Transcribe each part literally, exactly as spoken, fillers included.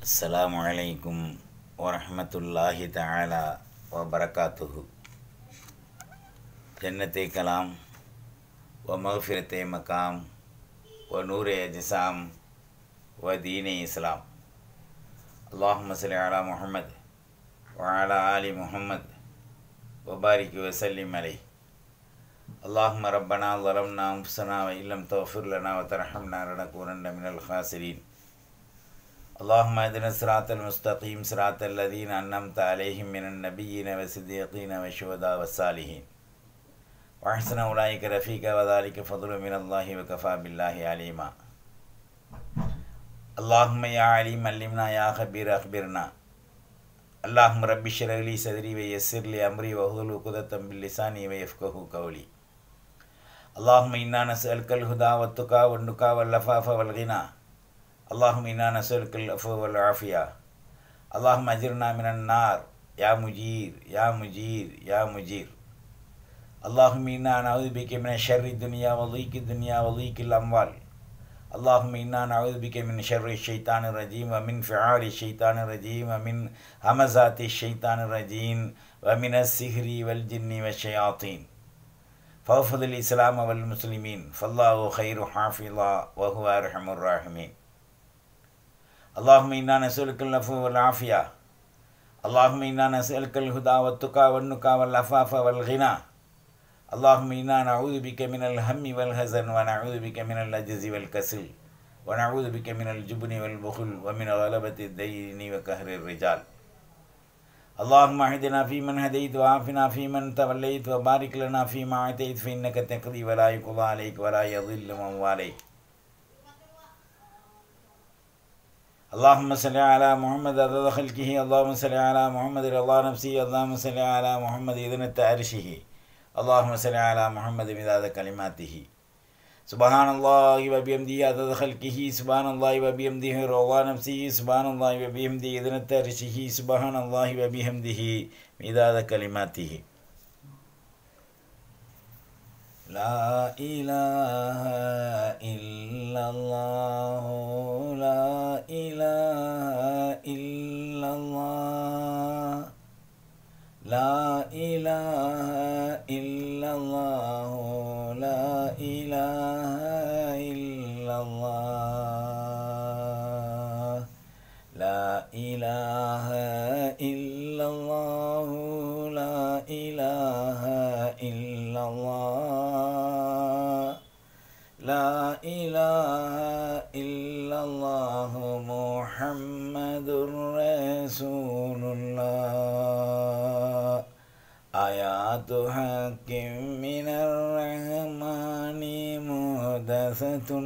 अस्सलामु अलैकुम वरहमतुल्लाहि तआला व बरकातुहु। जन्नत कलाम व मग़फ़िरत मकाम व नूर अजसाम व दीन इस्लाम। अल्लाहुम्मा सल्लि अला मुहम्मद व अला आलि मुहम्मद व बारिक व सल्लिम अलैहि। अल्लाहुम्मा रब्बना ज़लमना अनफुसना व इल्लम तग़फ़िर लना व तरहमना लनकूनन्न मिनल ख़ासिरीन। अल्लाहुम्मा इहदिना सिरातल मुस्तक़ीम सिरातल लज़ीना अन्अमता अलैहिम मिनन नबिय्यीन व सिद्दीक़ीन व शुहदा व सालिहीन व अहसन उलाइका रफ़ीक़ा व ज़ालिका फ़ज़्लुम मिनल्लाहि व कफ़ा बिल्लाहि अलीमा। अल्लाहुम्मा या अलीम अल्लिमना या ख़बीर अख़बिरना। अल्लाहुम्मा रब्बि इश्रह ली सदरी व यस्सिर ली अमरी वहलुल उक़दतम मिन लिसानी व यफ़क़हू क़ौली। अल्लाहुम्मा इन्ना नस्अलुकल हुदा वत्तुक़ा वन्नुक़ा वल-अफ़ाफ़ वल-ग़िना। अल्लाहुम्मा इन्ना नस्अलुकल अफ़्व वल आफ़िया। अल्लाहुम्मा अजिरना मिनन नार या मुजीर या मुजीर या मुजीर। अल्लाहुम्मा इन्ना नऊज़ु बिका मिन शर्रि दुनिया व ज़ीक़ि दुनिया व ज़ीक़िल अमवाल। अल्लाहुम्मा इन्ना नऊज़ु बिका मिन शर्रि शैतानिर रजीम व मिन फ़िआलि शैतानिर रजीम व मिन हमज़ाति शैतानिर रजीम व मिनस सिहरि वल जिन्नि वश्शयातीन। फ़हफ़िज़िल इस्लाम वल मुस्लिमीन फ़ल्लाहु ख़ैरु हाफ़िज़ा व हुवा अरहमुर राहिमीन। अल्लाहुम्मा इन्ना नस्अलुकल अफ़्व वल आफ़िया। अल्लाहुम्मा इन्ना नस्अलुकल हुदा वत्तुक़ा वन्नुक़ा वल-अफ़ाफ़ वल-ग़िना। अल्लाहुम्मा इन्ना नऊज़ु बिका मिनल हम्मि वल हज़न व नऊज़ु बिका मिनल अज्ज़ि वल कसल व नऊज़ु बिका मिनल जुब्नि वल बुख़ल व मिन ग़लबतिद दय्नि व क़हरिर रिजाल। अल्लाहुम्मा अहदिना फ़ीमन हदैत व आफ़िना फ़ीमन तवल्लैत व बारिक लना फ़ीमा अतैत फ़इन्नका तक़दी व ला युक़ज़ा अलैक व ला यज़िल्लु मन वालैत। अल्लाहुम्मा सल्लि अला मुहम्मद अदद ख़ल्क़िही। अल्लाहुम्मा सल्लि अला मुहम्मद रिज़ा नफ़्सिही। अल्लाहुम्मा सल्लि अला मुहम्मद ज़िनत अर्शिही। अल्लाहुम्मा सल्लि अला मुहम्मद मिदाद कलिमातिही। सुब्हानल्लाहि व बिहम्दिही अदद ख़ल्क़िही। सुब्हानल्लाहि व बिहम्दिही रिज़ा नफ़्सिही। सुब्हानल्लाहि व बिहम्दिही ज़िनत अर्शिही। सुब्हानल्लाहि व बिहम्दिही मिदाद कलिमातिही। ला इलाहा इल्लल्लाह ला इलाहा इल्लल्लाह ला इलाहा इल्लल्लाह ला इलाहा इल्लल्लाह ला इलाहा इल्लल्लाह ला इलाहा इल्लल्लाह ला इलाहा इल्लल्लाह मुहम्मदुर रसूलुल्लाह। आयातु हक़्क़िम मिनर रहमानि मुहदसतुन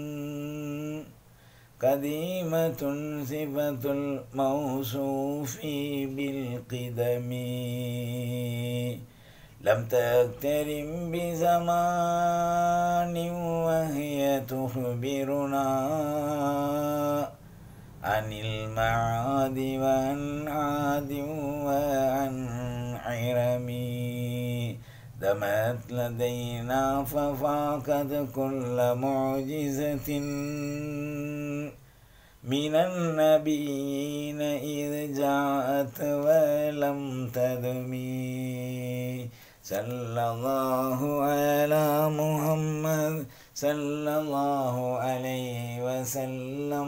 क़दीमतुन सिफ़तुल मौसूफ़ी बिल क़िदमी लम तक़्तरिम बिज़मानिन व हिय तुख़बिरुना अनिल मआदि व अन आदि व अन इरमी दमत लदैना फ़फ़ाक़त कुल्ल मुअजिज़तिन मिनन नबिय्यीन इज़ जाअत व लम तदमी। सल्लल्लाहु अला मुहम्मद सल्लल्लाहु अलैहि वसल्लम।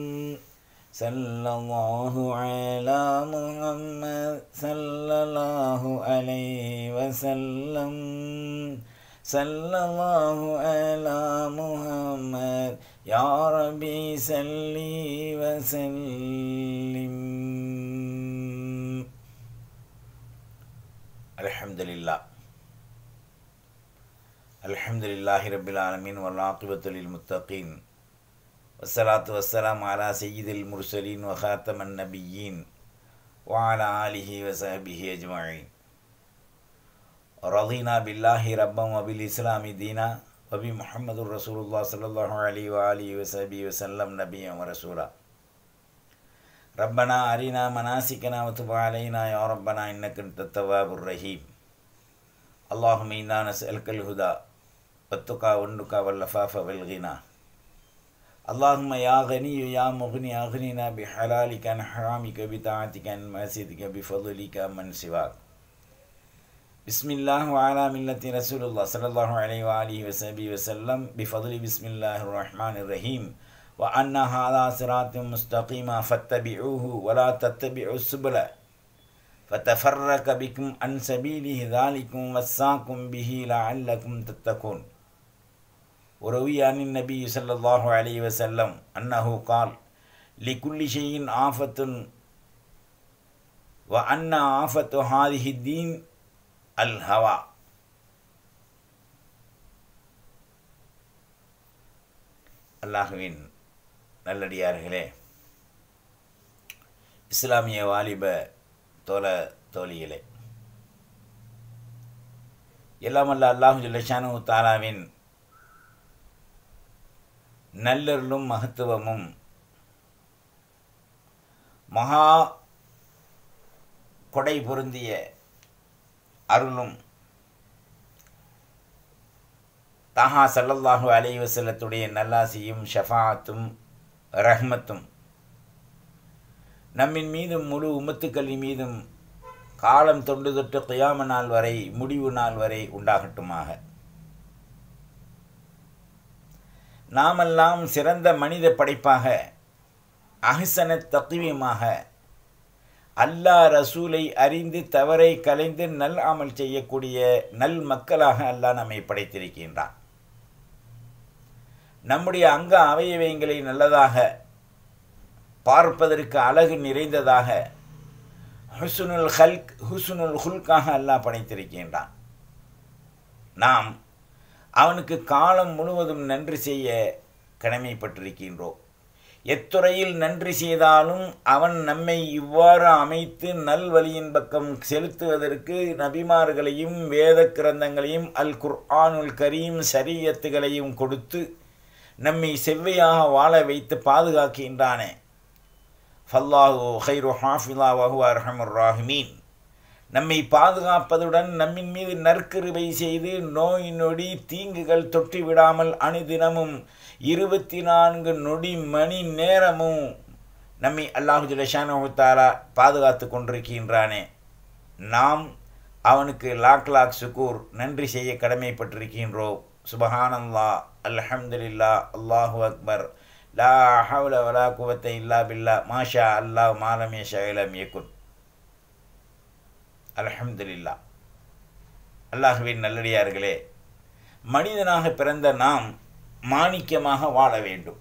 सल्लल्लाहु अला मुहम्मद सल्लल्लाहु अलैहि वसल्लम। सल्लल्लाहु अला मुहम्मद या रब्बी सल्ली वसल्लिम। अल्हम्दुलिल्लाह अल्हम्दुलिल्लाहि रब्बिल आलमीन वल आक़िबतु लिल मुत्तक़ीन वस्सलातु वस्सलामु अला सय्यिदिल मुरसलीन व ख़ातमन नबिय्यीन व अला आलिहि व सहबिहि अजमईन। रज़ीना बिल्लाहि रब्बन व बिल इस्लामि दीना व बि मुहम्मदुर रसूलुल्लाह सल्लल्लाहु अलैहि व आलिहि व सहबिहि वसल्लम नबिय्यन व रसूला। रब्बना अरिना मनासिकना व तुब अलैना या रब्बना इन्नका अंतत तव्वाबुर रहीम। अल्लाहुम्मा इन्ना नस्अलुकल हुदा वत्तुक़ा वन्नुक़ा वल-अफ़ाफ़ वल-ग़िना। அல்லாஹும்ம யா கனியு யா முக்னி அக்னினா பி ஹலாலிக அன் ஹராமிக பி தாஅத்திக அன் மஸிதிக பி ஃபضலிக மன் சிவாக். பிஸ்மில்லாஹ் வ அலா மில்லத்தி ரசூலுல்லாஹ் ஸல்லல்லாஹு அலைஹி வ ஆலிஹி வஸஹ்பிஹி வஸல்லம் பி ஃபضலி பிஸ்மில்லாஹிர் ரஹ்மானிர் ரஹீம் வ அன்ன ஹாதா சிராத்தும் முஸ்தகீமா ஃபத்தபிஊஹு வ லா தத்தபிஉஸ் சுபுல ஃபதஃபர்ரக பிக்கும் அன் சபீலிஹி ذالிகும் வஸ்ஸாகும் பிஹி லஅல்லகும் தத்தகூன். وروي عن النبي صلى الله عليه وسلم أنه قال لكل شيء آفة وأن آفة هذه الدين الهوى. அல்லாஹ்வின் நல்லடியார்களே, இஸ்லாமிய வாலிப தோழ தோழிகளே, எல்லாமல்ல அல்லாஹு ஜல்ல ஷானஹு தஆலாவின் நல்லருளும் மகத்துவமும் மகா கொடை பொருந்திய அருளும் தாஹா ஸல்லல்லாஹு அலைஹி வஸல்லத்துடைய நல்லாசியும் ஷஃபாஅத்தும் ரஹ்மத்தும் நம்மின் மீதும் முழு உம்மத்துக்களின் மீதும் காலம் தொண்டு தொட்டு கியாம நாள் வரை முடிவு நாள் வரை உண்டாகட்டுமாக. நாமெல்லாம் சிறந்த மனித படைப்பாக அஹ்ஸன தக்வீமாக அல்லாஹ் ரசூலை அறிந்து தவறை கலைந்து நல் அமல் செய்யக்கூடிய நல் மக்களாக அல்லாஹ் நம்மை படைத்திருக்கின்றான். நம்முடைய அங்க அவயவங்களை நல்லதாக பார்ப்பதற்கு அழகு நிறைந்ததாக ஹுஸ்னுல் ஹல்க் ஹுஸ்னுல் ஹுல்காக அல்லாஹ் படைத்திருக்கின்றான். நாம் அவனுக்கு காலம் முழுவதும் நன்றி செய்ய கடமைப்பட்டிருக்கின்றோம். எத்துறையில் நன்றி செய்தாலும் அவன் நம்மை இவ்வாறு அமைத்து நல்வழியின் பக்கம் செலுத்துவதற்கு நபிமார்களையும் வேத கிரந்தங்களையும் அல் குர்ஆனுல் கரீம் ஷரீஅத்துகளையும் கொடுத்து நம்மை செவ்வையாக வாழ வைத்து பாதுகாக்கின்றானே. ஃபல்லாஹு கைரு ஹாஃபிலா வஹுவ அர்ஹமுர் ராஹிமீன். நம்மை பாதுகாப்பதுடன் நம்மின் மீது நற்கிருபை செய்து நோய் நொடி தீங்குகள் தொற்றி விடாமல் அனுதினமும் இருபத்தி நான்கு நொடி மணி நேரமும் நம்மை அல்லாஹு ஜல்ல ஷானஹு தஆலா பாதுகாத்து கொண்டிருக்கின்றானே. நாம் அவனுக்கு லாக் லாக் சுக்கூர் நன்றி செய்ய கடமைப்பட்டிருக்கின்றோம். சுபஹானல்லாஹ், அல்ஹம்துலில்லாஹ், அல்லாஹு அக்பர், லா ஹவ்ல வலா குவத்த இல்லா பில்லா, மாஷா அல்லாஹ் மாலம் யஷா லம் யகுன். அல்ஹம்துலில்லாஹ். அல்லாஹ்வின் நல்லடியார்களே, மனிதனாக பிறந்த நாம் மாணிக்கமாக வாழ வேண்டும்.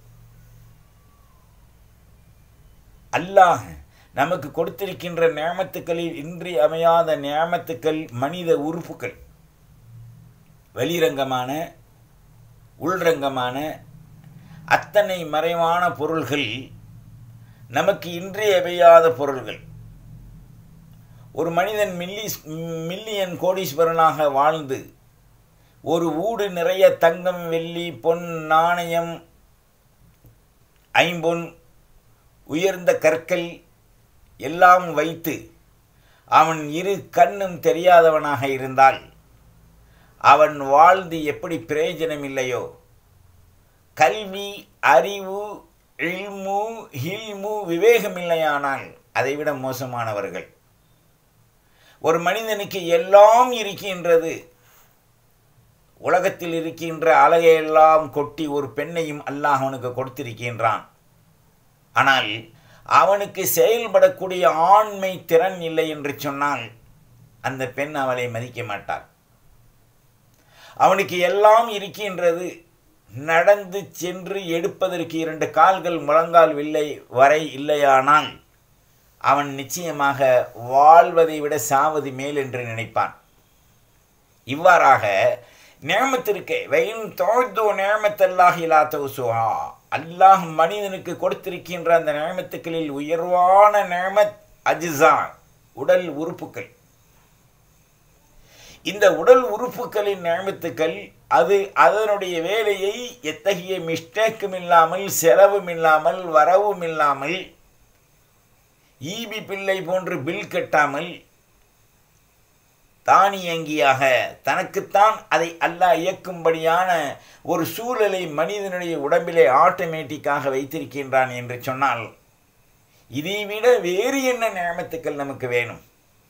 அல்லாஹ் நமக்கு கொடுத்திருக்கின்ற நியமத்துக்களில் இன்றி அமையாத நியமத்துக்கள் மனித உறுப்புகள். வெளிரங்கமான உள்ரங்கமான அத்தனை மறைவான பொருள்கள் நமக்கு இன்றியமையாத பொருள்கள். ஒரு மனிதன் மில்லி மில்லியன் கோடீஸ்வரனாக வாழ்ந்து ஒரு ஊடு நிறைய தங்கம் வெள்ளி பொன் நாணயம் ஐம்பொன் உயர்ந்த கற்கள் எல்லாம் வைத்து அவன் இரு கண்ணும் தெரியாதவனாக இருந்தால் அவன் வாழ்ந்து எப்படி பிரயோஜனம் இல்லையோ, கல்வி அறிவு இல்மு ஹில்மு விவேகமில்லையானால் அதைவிட மோசமானவர்கள். ஒரு மனிதனுக்கு எல்லாம் இருக்கின்றது. உலகத்தில் இருக்கின்ற அழகையெல்லாம் கொட்டி ஒரு பெண்ணையும் அல்லாஹ் அவனுக்கு கொடுத்திருக்கின்றான். ஆனால் அவனுக்கு செயல்படக்கூடிய ஆண்மை திறன் இல்லை என்று சொன்னால் அந்த பெண் அவளை மதிக்க மாட்டாள். அவனுக்கு எல்லாம் இருக்கின்றது. நடந்து சென்று எடுப்பதற்கு இரண்டு கால்கள் முழங்கால் வில்லை வரை இல்லையானால் அவன் நிச்சயமாக வாழ்வதை விட சாவது மேல் என்று நினைப்பான். இவ்வாறாக நியமத்திற்கு வயின் தோழ்தோ நியமத்தல்லாஹி லா தௌசுஹா, அல்லாஹ் மனிதனுக்கு கொடுத்திருக்கின்ற அந்த நியமத்துக்களில் உயர்வான நியமத் அஜ்ஸா, உடல் உறுப்புகள். இந்த உடல் உறுப்புகளின் நியமத்துக்கள் அது அதனுடைய வேலையை எத்தகைய மிஸ்டேக்கும் இல்லாமல் செலவும் இல்லாமல் வரவும் இல்லாமல் ஈபி பிள்ளை போன்று பில் கட்டாமல் தானியங்கியாக தனக்குத்தான் அதை அல்லாஹ் இயக்கும்படியான ஒரு சூழலை மனிதனுடைய உடம்பிலே ஆட்டோமேட்டிக்காக வைத்திருக்கின்றான் என்று சொன்னால் இதைவிட வேறு என்ன நியமத்துக்கள் நமக்கு வேணும்?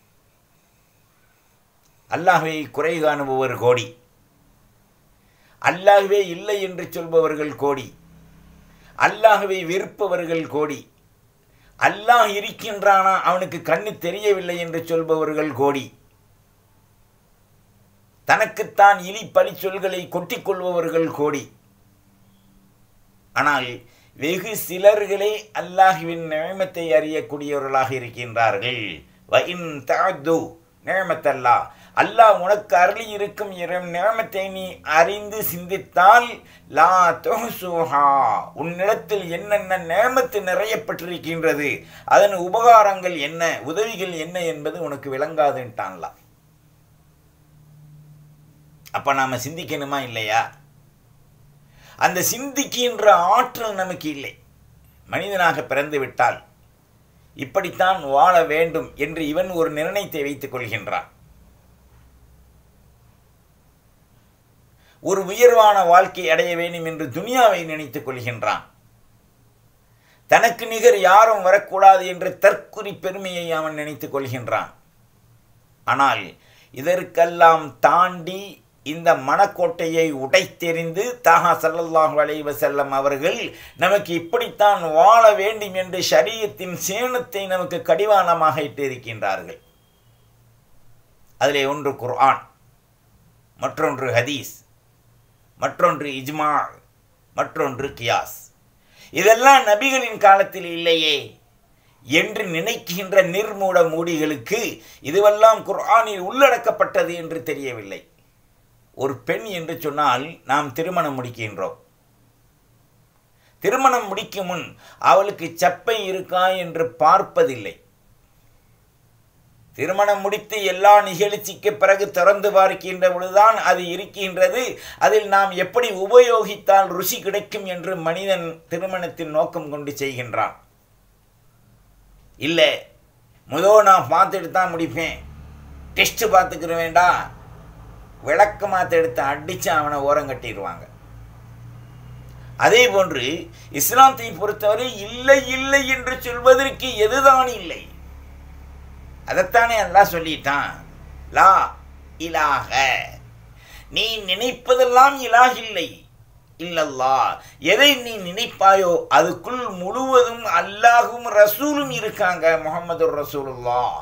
அல்லாஹ்வை குறை காணுபவர் கோடி, அல்லாஹ்வே இல்லை என்று சொல்பவர்கள் கோடி, அல்லாஹ்வை வெறுப்பவர்கள் கோடி, அல்லாஹ் இருக்கின்றானா அவனுக்கு கண்ணு தெரியவில்லை என்று சொல்பவர்கள் கோடி, தனக்குத்தான் இலி பழி சொல்களை கொட்டிக்கொள்பவர்கள் கோடி. ஆனால் வெகு சிலர்களே அல்லாஹ்வின் நியமத்தை அறியக்கூடியவர்களாக இருக்கின்றார்கள். வஇன் தஅது நியமத்தல்லாஹ், அல்லாஹ் உனக்கு அருளி இருக்கும் நியமத்தை நீ அறிந்து சிந்தித்தால் லா துஹ்சுஹா, உன்னிடத்தில் என்னென்ன நியமத்து நிறையப்பட்டிருக்கின்றது, அதன் உபகாரங்கள் என்ன, உதவிகள் என்ன என்பது உனக்கு விளங்காதுன்ட்டான்லாம். அப்போ நாம் சிந்திக்கணுமா இல்லையா? அந்த சிந்திக்கின்ற ஆற்றல் நமக்கு இல்லை. மனிதனாக பிறந்து விட்டால் இப்படித்தான் வாழ வேண்டும் என்று இவன் ஒரு நிர்ணயத்தை வைத்துக் கொள்கின்றான். ஒரு உயர்வான வாழ்க்கை அடைய வேண்டும் என்று துனியாவை நினைத்துக் கொள்கின்றான். தனக்கு நிகர் யாரும் வரக்கூடாது என்று தற்குறி பெருமையை அவன் நினைத்துக் கொள்கின்றான். ஆனால் இதற்கெல்லாம் தாண்டி இந்த மனக்கோட்டையை உடைத்தெறிந்து தாஹா ஸல்லல்லாஹு அலைஹி வஸல்லம் அவர்கள் நமக்கு இப்படித்தான் வாழ வேண்டும் என்று ஷரீஅத்தின் சேனத்தை நமக்கு கடிவாளமாக இட்டிருக்கின்றார்கள். அதிலே ஒன்று குர்ஆன், மற்றொன்று ஹதீஸ், மற்றொன்று இஜ்மா, மற்றொன்று கியாஸ். இதெல்லாம் நபிகளின் காலத்தில் இல்லையே என்று நினைக்கின்ற நிர்மூட மூடிகளுக்கு இதுவெல்லாம் குர்ஆனில் உள்ளடக்கப்பட்டது என்று தெரியவில்லை. ஒரு பெண் என்று சொன்னால் நாம் திருமணம் முடிக்கின்றோம். திருமணம் முடிக்கும் முன் அவளுக்கு சப்பை இருக்கா என்று பார்ப்பதில்லை. திருமணம் முடித்து எல்லா நிகழ்ச்சிக்கு பிறகு திறந்து பார்க்கின்ற பொழுதுதான் அது இருக்கின்றது. அதில் நாம் எப்படி உபயோகித்தால் ருசி கிடைக்கும் என்று மனிதன் திருமணத்தின் நோக்கம் கொண்டு செய்கின்றான். இல்லை, முதல் நான் பார்த்துட்டு தான் முடிப்பேன், டெஸ்ட் பார்த்துக்கிற வேண்டாம், விளக்கு மாற்ற எடுத்து அடித்து அவனை ஓரம் கட்டிடுவாங்க. அதே போன்று இஸ்லாத்தை பொறுத்தவரை இல்லை இல்லை என்று சொல்வதற்கு எதுதான் இல்லை? அதைத்தானே அல்லாஹ் சொல்லிட்டான், லா இலாஹ, நீ நினைப்பதெல்லாம் இலாஹ் இல்லை, இல்லல்லாஹ், எதை நீ நினைப்பாயோ அதுக்குள் முழுவதும் அல்லாஹும் ரசூலும் இருக்காங்க, முஹம்மது ரசூலுல்லாஹ்.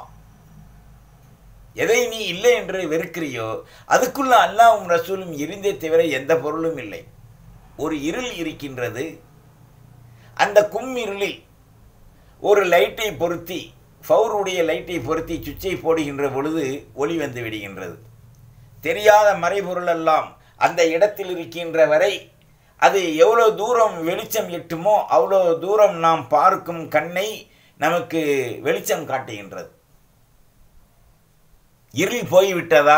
எதை நீ இல்லை என்று வெறுக்கிறியோ அதுக்குள்ள அல்லாஹ்வும் ரசூலும் இருந்தே தவிர எந்த பொருளும் இல்லை. ஒரு இருள் இருக்கின்றது, அந்த கும் இருளில் ஒரு லைட்டை பொருத்தி, ஃபவுருடைய லைட்டை பொருத்தி சுவிட்சை போடுகின்ற பொழுது ஒளி வந்து விடுகின்றது. தெரியாத மறைபொருள் எல்லாம் அந்த இடத்தில் இருக்கின்ற வரை அது எவ்வளோ தூரம் வெளிச்சம் எட்டுமோ அவ்வளோ தூரம் நாம் பார்க்கும் கண்ணை நமக்கு வெளிச்சம் காட்டுகின்றது. இருள் போய்விட்டதா?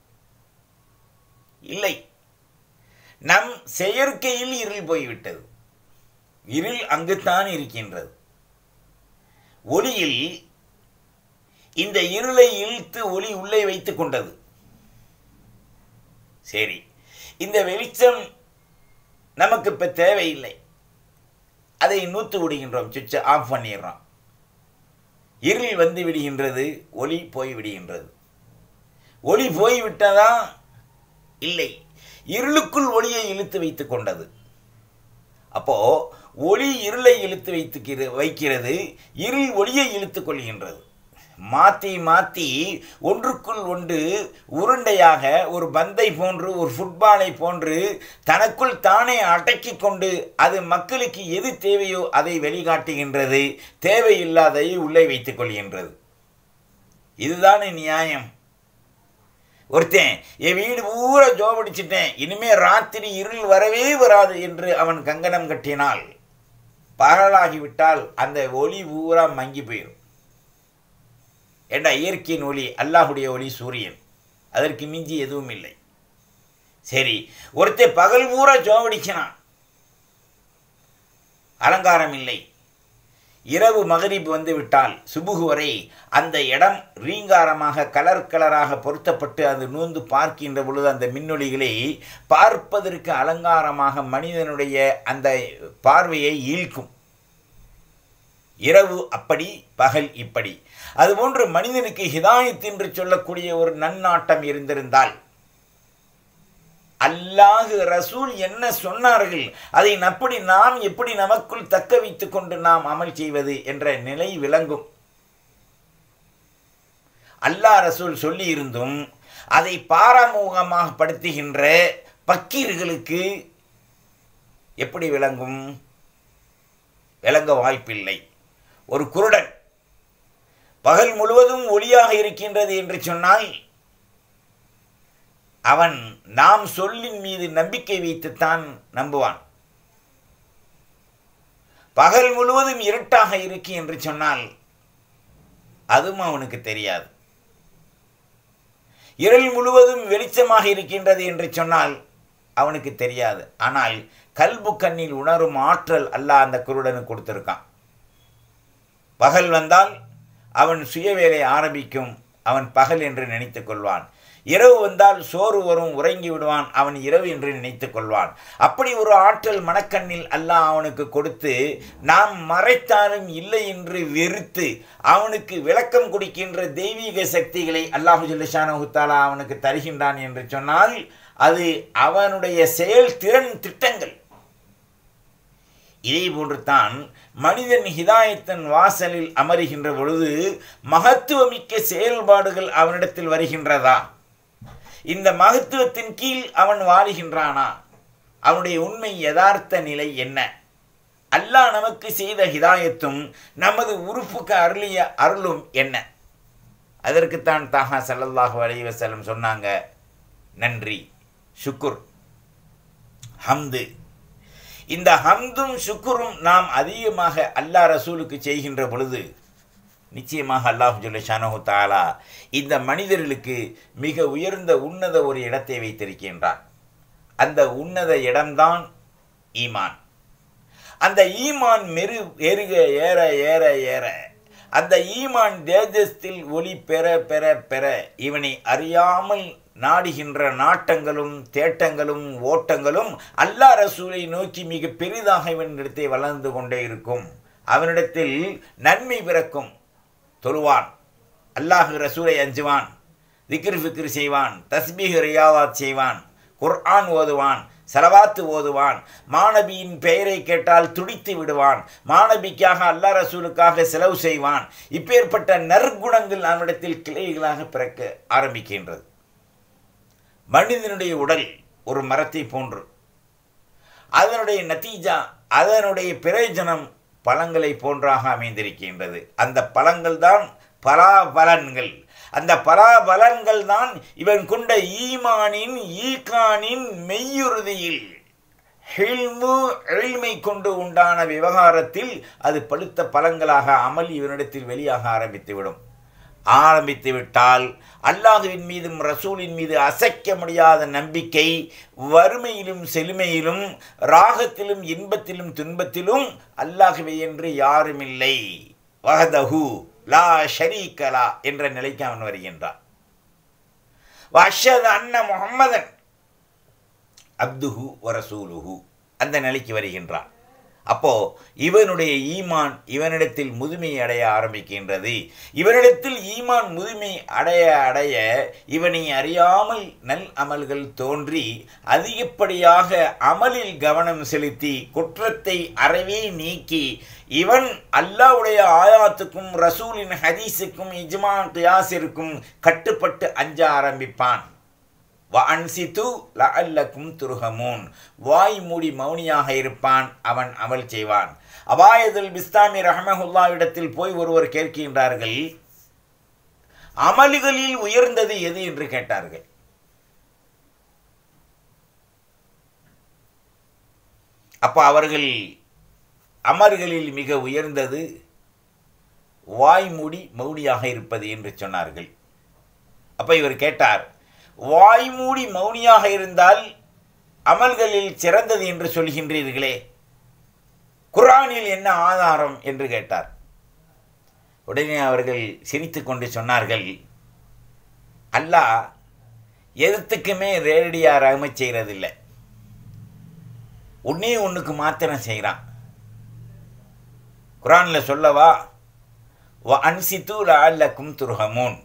இல்லை, நம் செயற்கையில் இருள் போய்விட்டது. இருள் அங்குத்தான் இருக்கின்றது. ஒளியில் இந்த இருளை இழுத்து ஒளி உள்ளே வைத்துக் கொண்டது. சரி, இந்த வெளிச்சம் நமக்கு இப்போ தேவையில்லை, அதை நூற்று விடுகின்றோம், சுவிட்சை ஆஃப் பண்ணிடுறோம். இருள் வந்து விடுகின்றது, ஒளி போய் விடுகின்றது. ஒளி போய்விட்டதா? இல்லை, இருளுக்குள் ஒளியை இழுத்து வைத்து கொண்டது. அப்போ ஒளி இருளை இழுத்து வைத்து வைக்கிறது, இருள் ஒளியை இழுத்து கொள்கின்றது. மாற்றி மாற்றி ஒன்றுக்குள் ஒன்று உருண்டையாக ஒரு பந்தை போன்று ஒரு ஃபுட்பாலை போன்று தனக்குள் தானே அடக்கி கொண்டு அது மக்களுக்கு எது தேவையோ அதை வெளிக்காட்டுகின்றது, தேவையில்லாததை உள்ளே வைத்துக் கொள்கின்றது. இதுதானே நியாயம்? ஒருத்தன் என் வீடு பூரா ஜோபடிச்சிட்டேன், இனிமே ராத்திரி இருள் வரவே வராது என்று அவன் கங்கணம் கட்டினால் பகலாகிவிட்டால் அந்த ஒளி பூரா மங்கி போயிடும். ஏண்டா, இயற்கையின் ஒளி அல்லாஹுடைய ஒளி சூரியன், அதற்கு மிஞ்சி எதுவும் இல்லை. சரி, ஒருத்தன் பகல் பூரா ஜோபடிச்சினான், அலங்காரம் இல்லை, இரவு மகரிப் வந்து விட்டால் சுபுகு வரை அந்த இடம் ரீங்காரமாக கலர் கலராக பொருத்தப்பட்டு அது நூந்து பார்க்கின்ற பொழுது அந்த மின்னொளிகளை பார்ப்பதற்கு அலங்காரமாக மனிதனுடைய அந்த பார்வையை ஈர்க்கும். இரவு அப்படி, பகல் இப்படி. அதுபோன்று மனிதனுக்கு ஹிதாயத் என்று சொல்லக்கூடிய ஒரு நன்னாட்டம் இருந்திருந்தால் அல்லாஹ் ரசூல் என்ன சொன்னார்கள் அதை அப்படி நாம் எப்படி நமக்குள் தக்க வைத்துக் கொண்டு நாம் அமல் செய்வது என்ற நிலை விளங்கும். அல்லாஹ் ரசூல் சொல்லி இருந்தும் அதை பாராமுகமாக படுத்துகின்ற பக்கீர்களுக்கு எப்படி விளங்கும்? விளங்க வாய்ப்பில்லை. ஒரு குருடன் பகல் முழுவதும் ஒளியாக இருக்கின்றது என்று சொன்னால் அவன் நாம் சொல்லின் மீது நம்பிக்கை வைத்துத்தான் நம்புவான். பகல் முழுவதும் இருட்டாக இருக்கு என்று சொன்னால் அதுவும் அவனுக்கு தெரியாது. இருள் முழுவதும் வெளிச்சமாக இருக்கின்றது என்று சொன்னால் அவனுக்கு தெரியாது. ஆனால் கல்பு கண்ணில் உணரும் ஆற்றல் அல்லாஹ் அந்த குருடனுக்கு கொடுத்திருக்கான். பகல் வந்தால் அவன் சுயவேலை ஆரம்பிக்கும், அவன் பகல் என்று நினைத்துக் கொள்வான். இரவு வந்தால் சோறு வரும், உறங்கி விடுவான், அவன் இரவு என்று நினைத்து கொள்வான். அப்படி ஒரு ஆற்றல் மனக்கண்ணில் அல்லாஹ் அவனுக்கு கொடுத்து நாம் மறைத்தாலும் இல்லை என்று வெறுத்து அவனுக்கு விளக்கம் கொடுக்கின்ற தெய்வீக சக்திகளை அல்லாஹு ஜல்ல ஷானஹு தஆலா அவனுக்கு தருகின்றான் என்று சொன்னால் அது அவனுடைய செயல் திறன் திட்டங்கள். இதே போன்று தான் மனிதன் ஹிதாயத்தின் வாசலில் அமருகின்ற பொழுது மகத்துவமிக்க செயல்பாடுகள் அவனிடத்தில் வருகின்றதா? இந்த மகத்துவத்தின் கீழ் அவன் வாழுகின்றானா? அவனுடைய உண்மை யதார்த்த நிலை என்ன? அல்லாஹ் நமக்கு செய்த ஹிதாயத்தும் நமது உறுப்புக்கு அருளிய அருளும் என்ன? அதற்குத்தான் தாஹா ஸல்லல்லாஹு அலைஹி வஸல்லம் சொன்னாங்க, நன்றி, ஷுக்குர், ஹம்து. இந்த ஹம்தும் ஷுக்குரும் நாம் அதிகமாக அல்லாஹ் ரசூலுக்கு செய்கின்ற பொழுது நிச்சயமாக அல்லாஹ் ஜல்ல ஷானஹு தஆலா இந்த மனிதர்களுக்கு மிக உயர்ந்த உன்னத ஒரு இடத்தை வைத்திருக்கின்றார். அந்த உன்னத இடம்தான் ஈமான். அந்த ஈமான் மெரு ஏறுக ஏற ஏற ஏற அந்த ஈமான் தேஜஸ்தில் ஒளி பெற பெற பெற இவனை அறியாமல் நாடுகின்ற நாட்டங்களும் தேட்டங்களும் ஓட்டங்களும் அல்லாஹ் ரசூலை நோக்கி மிக பெரிதாக இவனிடத்தை வளர்ந்து கொண்டே இருக்கும். அவனிடத்தில் நன்மை பிறக்கும். தொழுவான், அல்லாஹ் ரசூலை அஞ்சுவான், திக்ர் ஃபிக்ர் செய்வான், தஸ்பீஹ் ரியாவாத் செய்வான், குர்ஆன் ஓதுவான், சலவாத்து ஓதுவான், மாணபியின் பெயரை கேட்டால் துடித்து விடுவான், மாணபிக்காக அல்லாஹ் ரசூலுக்காக செலவு செய்வான். இப்பேற்பட்ட நற்குணங்கள் அவனிடத்தில் கிளைகளாக பிறக்க ஆரம்பிக்கின்றது. மனிதனுடைய உடல் ஒரு மரத்தை போன்று. அதனுடைய நத்தீஜா, அதனுடைய பிரயோஜனம் பழங்களை போன்றாக அமைந்திருக்கின்றது. அந்த பழங்கள் தான் பலாபலன்கள். அந்த பலாபலன்கள் தான் இவன் கொண்ட ஈமானின் ஈகானின் மெய்யுறுதியில் ஹில்மு எளிமை கொண்டு உண்டான விவகாரத்தில் அது பழுத்த பழங்களாக அமல் இவனிடத்தில் வெளியாக ஆரம்பித்துவிடும். ஆரம்பித்து விட்டால் அல்லாஹுவின் மீதும் ரசூலின் மீது அசைக்க முடியாத நம்பிக்கை வறுமையிலும் செழுமையிலும் ராகத்திலும் இன்பத்திலும் துன்பத்திலும் அல்லாஹுவை என்று யாருமில்லை, வஹதஹு லா ஷரீகலா என்ற நிலைக்கு அவன் வருகின்றான். வஅஷ்ஹது அன்ன முஹம்மதன் அப்துஹு வ ரசூலுஹு அந்த நிலைக்கு வருகின்றான். அப்போ இவனுடைய ஈமான் இவனிடத்தில் முதுமை அடைய ஆரம்பிக்கின்றது. இவனிடத்தில் ஈமான் முதுமை அடைய அடைய இவனை அறியாமல் நல் அமல்கள் தோன்றி அதிகப்படியாக அமலில் கவனம் செலுத்தி குற்றத்தை அறவே நீக்கி இவன் அல்லாஹ்வுடைய ஆயாத்துக்கும் ரசூலின் ஹதீஸுக்கும் இஜ்மா கியாஸிற்கும் கட்டுப்பட்டு அஞ்ச ஆரம்பிப்பான். வஅன்சிது லஅல்லக்கும் துர்ஹமூன் வாய் மூடி மௌனியாக இருப்பான். அவன் அமல் செய்வான். அபாயதுல் பிஸ்தாமி ரஹ்மஹுல்லாஹ் இடத்தில் போய் ஒருவர் கேட்கின்றார்கள், அமல்களில் உயர்ந்தது எது என்று கேட்டார்கள். அப்போ அவர்கள் அமல்களில் மிக உயர்ந்தது வாய் மூடி மௌனியாக இருப்பது என்று சொன்னார்கள். அப்போ இவர் கேட்டார், வாய் மூடி மௌனியாக இருந்தால் அமல்களில் சிறந்தது என்று சொல்கின்றீர்களே, குர்ஆனில் என்ன ஆதாரம் என்று கேட்டார். உடனே அவர்கள் சிரித்து கொண்டு சொன்னார்கள், அல்லாஹ் எதுத்துக்குமே ரேடியாக ரஹ்மத் செய்கிறதில்லை, ஒன்றே ஒன்றுக்கு மாத்திரம் செய்கிறான். குரானில் சொல்லவா, வ அன்சித்து லஅல்லக்கும் துர்ஹமூன்,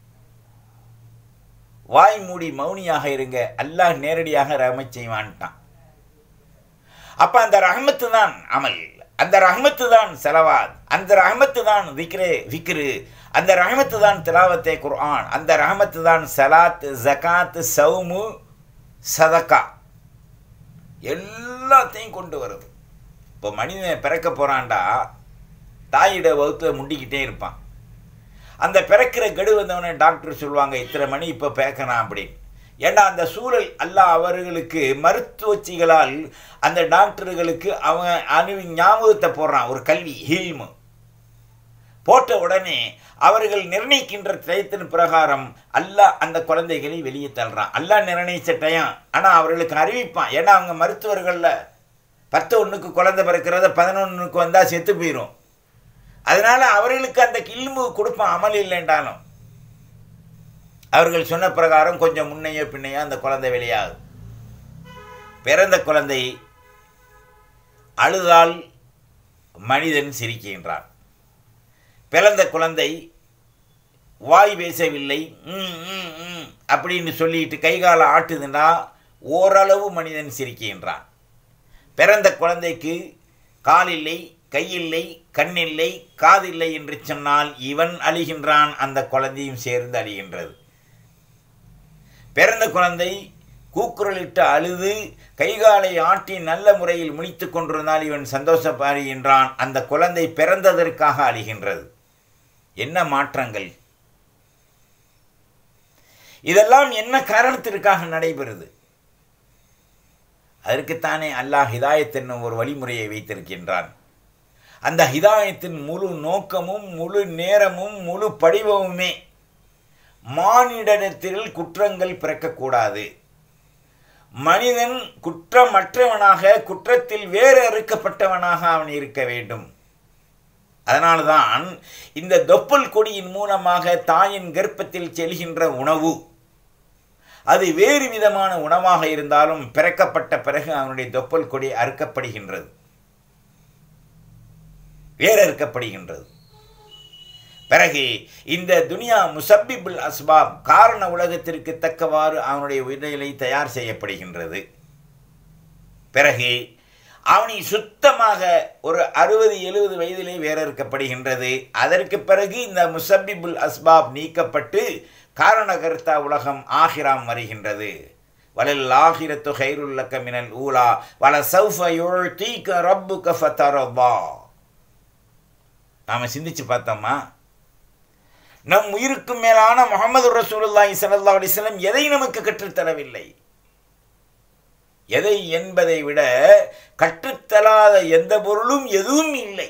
வாய் மூடி மௌனியாக இருங்க, அல்லாஹ் நேரடியாக ரஹ்மத் செய்வான்ட்டான். அப்போ அந்த ரஹ்மத்து தான் அமல், அந்த ரஹ்மத்து தான் செலவாத், அந்த ரஹ்மத்து தான் விக்ரே விக்ரு, அந்த ரஹ்மத்து தான் திலாவத்தே குர்ஆன், அந்த ரஹ்மத்து தான் சலாத், ஜகாத், சௌமு, சதக்கா, எல்லாத்தையும் கொண்டு வருது. இப்போ மனிதன் பிறக்க போகிறான்டா, தாயிட வகுத்தில் முண்டிக்கிட்டே இருப்பான். அந்த பிறக்கிற கெடு வந்தவனே டாக்டர் சொல்லுவாங்க, இத்தனை மணி இப்போ பிறக்கணும் அப்படின்னு. ஏன்னா அந்த சூழல் அல்லாஹ் அவர்களுக்கு மருத்துவச்சிகளால் அந்த டாக்டர்களுக்கு அவன் அணு ஞாபகத்தை போடுறான், ஒரு கல்வி ஹீல்மு போட்ட உடனே அவர்கள் நிர்ணயிக்கின்ற டயத்தின் பிரகாரம் அல்லாஹ் அந்த குழந்தைகளை வெளியே தள்ளுறான். அல்லாஹ் நிர்ணயிச்ச டயம், ஆனால் அவர்களுக்கு அறிவிப்பான். ஏன்னா அவங்க மருத்துவர்களில் பத்து ஒன்றுக்கு குழந்தை பிறக்கிறத பதினொன்றுக்கு வந்தால் செத்து போயிடும். அதனால் அவர்களுக்கு அந்த கில்மு கொடுப்பான், அமல் இல்லைன்றாலும். அவர்கள் சொன்ன பிரகாரம் கொஞ்சம் முன்னையோ பின்னையோ அந்த குழந்தை வெளியாகும். பிறந்த குழந்தை அழுதால் மனிதன் சிரிக்கின்றான். பிறந்த குழந்தை வாய் பேசவில்லை அப்படின்னு சொல்லிட்டு கைகால ஆட்டுதுன்னா ஓரளவு மனிதன் சிரிக்கின்றான். பிறந்த குழந்தைக்கு காலில்லை, கையில்லை, கண்ணில்லை, காதில்லை என்று சொன்னால் இவன் அழிகின்றான், அந்த குழந்தையும் சேர்ந்து அழிகின்றது. பிறந்த குழந்தை கூக்குரலிட்டு அழுது கைகாலை ஆட்டி நல்ல முறையில் முடித்து கொண்டிருந்தால் இவன் சந்தோஷப்படுகின்றான், அந்த குழந்தை பிறந்ததற்காக அழிகின்றது. என்ன மாற்றங்கள்! இதெல்லாம் என்ன காரணத்திற்காக நடைபெறுது? அதற்குத்தானே அல்லாஹ் ஹிதாயத் என்னும் ஒரு வழிமுறையை வைத்திருக்கின்றான். அந்த ஹிதாயத்தின் முழு நோக்கமும் முழு நேரமும் முழு படிவமுமே மானிடத்தில் குற்றங்கள் பிறக்கக்கூடாது, மனிதன் குற்றமற்றவனாக குற்றத்தில் வேறு அறுக்கப்பட்டவனாக அவன் இருக்க வேண்டும். அதனால்தான் இந்த தொப்புள் கொடியின் மூலமாக தாயின் கர்ப்பத்தில் செல்கின்ற உணவு அது வேறு விதமான உணவாக இருந்தாலும் பிறக்கப்பட்ட பிறகு அவனுடைய தொப்புள் கொடி அறுக்கப்படுகின்றது, வேறு அறுக்கப்படுகின்றது. பிறகு இந்த துனியா முசப்பிபுல் அஸ்பாப் காரண உலகத்திற்கு தக்கவாறு அவனுடைய உடலை தயார் செய்யப்படுகின்றது. பிறகு அவனை சுத்தமாக ஒரு அறுபது எழுபது வயதிலே வேறறுக்கப்படுகின்றது. அதற்கு பிறகு இந்த முசப்பிபுல் அஸ்பாப் நீக்கப்பட்டு காரணகர்த்தா உலகம் ஆகிராம் வருகின்றது. வலல் ஆகிரத்து ஹைருல்லக மினல் ஊலா வல சௌஃப யுஅதீக ரப்புக ஃபதரதா. நாம் சிந்திச்சு பார்த்தோமா, நம் உயிருக்கு மேலான முஹம்மது ரசூலுல்லாஹி ஸல்லல்லாஹு அலைஹி வஸல்லம் எதை நமக்கு கற்றுத்தரவில்லை? எதை என்பதை விட கற்றுத்தராத எந்த பொருளும் எதுவும் இல்லை.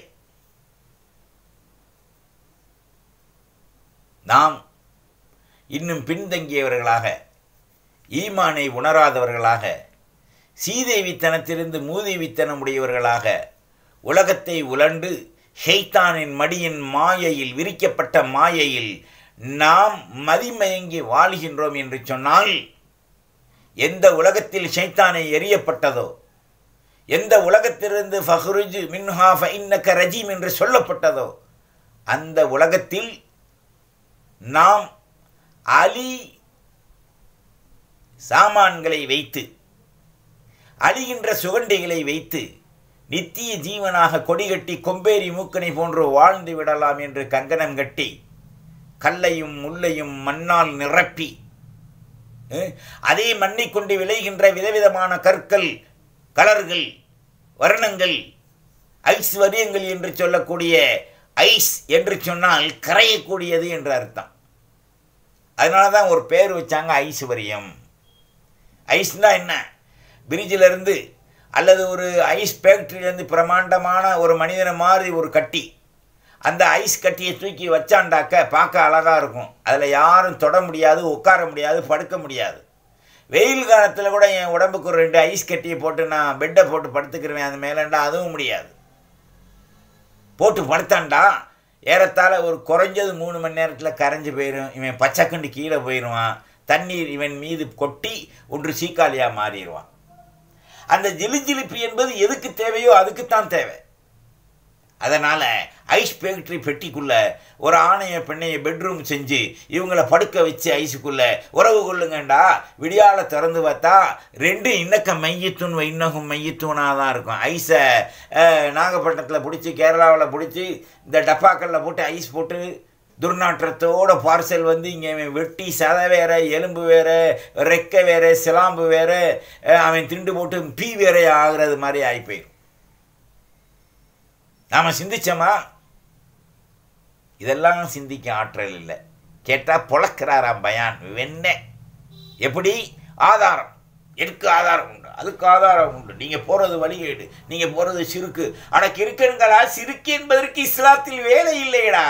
நாம் இன்னும் பின்தங்கியவர்களாக, ஈமானை உணராதவர்களாக, சீதேவித்தனத்திலிருந்து மூதேவித்தனம் உடையவர்களாக உலகத்தை உலண்டு ஷைத்தானின் மடியின் மாயையில் விரிக்கப்பட்ட மாயையில் நாம் மதிமயங்கி வாழ்கின்றோம் என்று சொன்னால், எந்த உலகத்தில் ஷைத்தானை எரியப்பட்டதோ, எந்த உலகத்திலிருந்து ஃபஹ்ருஜ் மின்ஹா ஃபஇன்னக ரஜீம் என்று சொல்லப்பட்டதோ, அந்த உலகத்தில் நாம் அலி சாமான்களை வைத்து, அழிகின்ற சுகண்டிகளை வைத்து நித்திய ஜீவனாக கொடிகட்டி கொம்பேரி மூக்கனை போன்று வாழ்ந்து விடலாம் என்று கங்கணம் கட்டி கல்லையும் முள்ளையும் மண்ணால் நிரப்பி அதே மண்ணை கொண்டு விளைகின்ற விதவிதமான கற்கள், கலர்கள், வர்ணங்கள், ஐஸ் வரியங்கள் என்று சொல்லக்கூடிய ஐஸ் என்று சொன்னால் கரையக்கூடியது என்று அர்த்தம். அதனால தான் ஒரு பேர் வச்சாங்க ஐஸ் வரியம். ஐஸ்னா என்ன? பிரிட்ஜிலிருந்து அல்லது ஒரு ஐஸ் ஃபேக்ட்ரியிலேருந்து பிரமாண்டமான ஒரு மனிதனை மாதிரி ஒரு கட்டி, அந்த ஐஸ் கட்டியை தூக்கி வச்சாண்டாக்க பார்க்க அழகாக இருக்கும். அதில் யாரும் தொட முடியாது, உட்கார முடியாது, படுக்க முடியாது. வெயில் காலத்தில் கூட என் உடம்புக்கு ஒரு ரெண்டு ஐஸ் கட்டியை போட்டு நான் பெட்டை போட்டு படுத்துக்கிறேன், அது மேலேண்டா அதுவும் முடியாது. போட்டு படுத்தாண்டா ஏறத்தாழ ஒரு குறைஞ்சது மூணு மணி நேரத்தில் கரைஞ்சி போயிடும். இவன் பச்சைக்கண்டு கீழே போயிடுவான். தண்ணீர் இவன் மீது கொட்டி ஒன்று சீக்காலியாக மாறிடுவான். அந்த ஜிலுஜிலிப்பு என்பது எதுக்கு தேவையோ அதுக்குத்தான் தேவை. அதனால் ஐஸ் ஃபேக்ட்ரி பெட்டிக்குள்ளே ஒரு ஆணைய பெண்ணைய பெட்ரூம் செஞ்சு இவங்கள படுக்க வச்சு ஐஸுக்குள்ளே உறவு கொள்ளுங்கண்டா, விடியால திறந்து பார்த்தா ரெண்டு இன்னக்க மையத்தூன் இன்னகும் மையத்தூனாக தான் இருக்கும். ஐஸை நாகப்பட்டினத்தில் பிடிச்சி கேரளாவில் பிடிச்சி இந்த டப்பாக்களில் போட்டு ஐஸ் போட்டு துர்நாற்றத்தோட பார்சல் வந்து இங்கே அவன் வெட்டி சதை வேற, எலும்பு வேற, ரெக்கை வேற, சிலாம்பு வேற, அவன் திண்டு போட்டு பீ வேற ஆகிறது மாதிரி ஆகிப்போயிடும். நாம் சிந்திச்சோமா? இதெல்லாம் சிந்திக்க ஆற்றல் இல்லை. கேட்டால் பொழக்கிறாராம் பயான் வெண்ண. எப்படி? ஆதாரம். எதுக்கு ஆதாரம் உண்டு? அதுக்கு ஆதாரம் உண்டு. நீங்கள் போகிறது வழிகேடு, நீங்கள் போகிறது சிறுக்கு. ஆனால் கிறுக்கன்களா, சிறுக்கு என்பதற்கு இஸ்லாத்தில் வேலை இல்லையடா.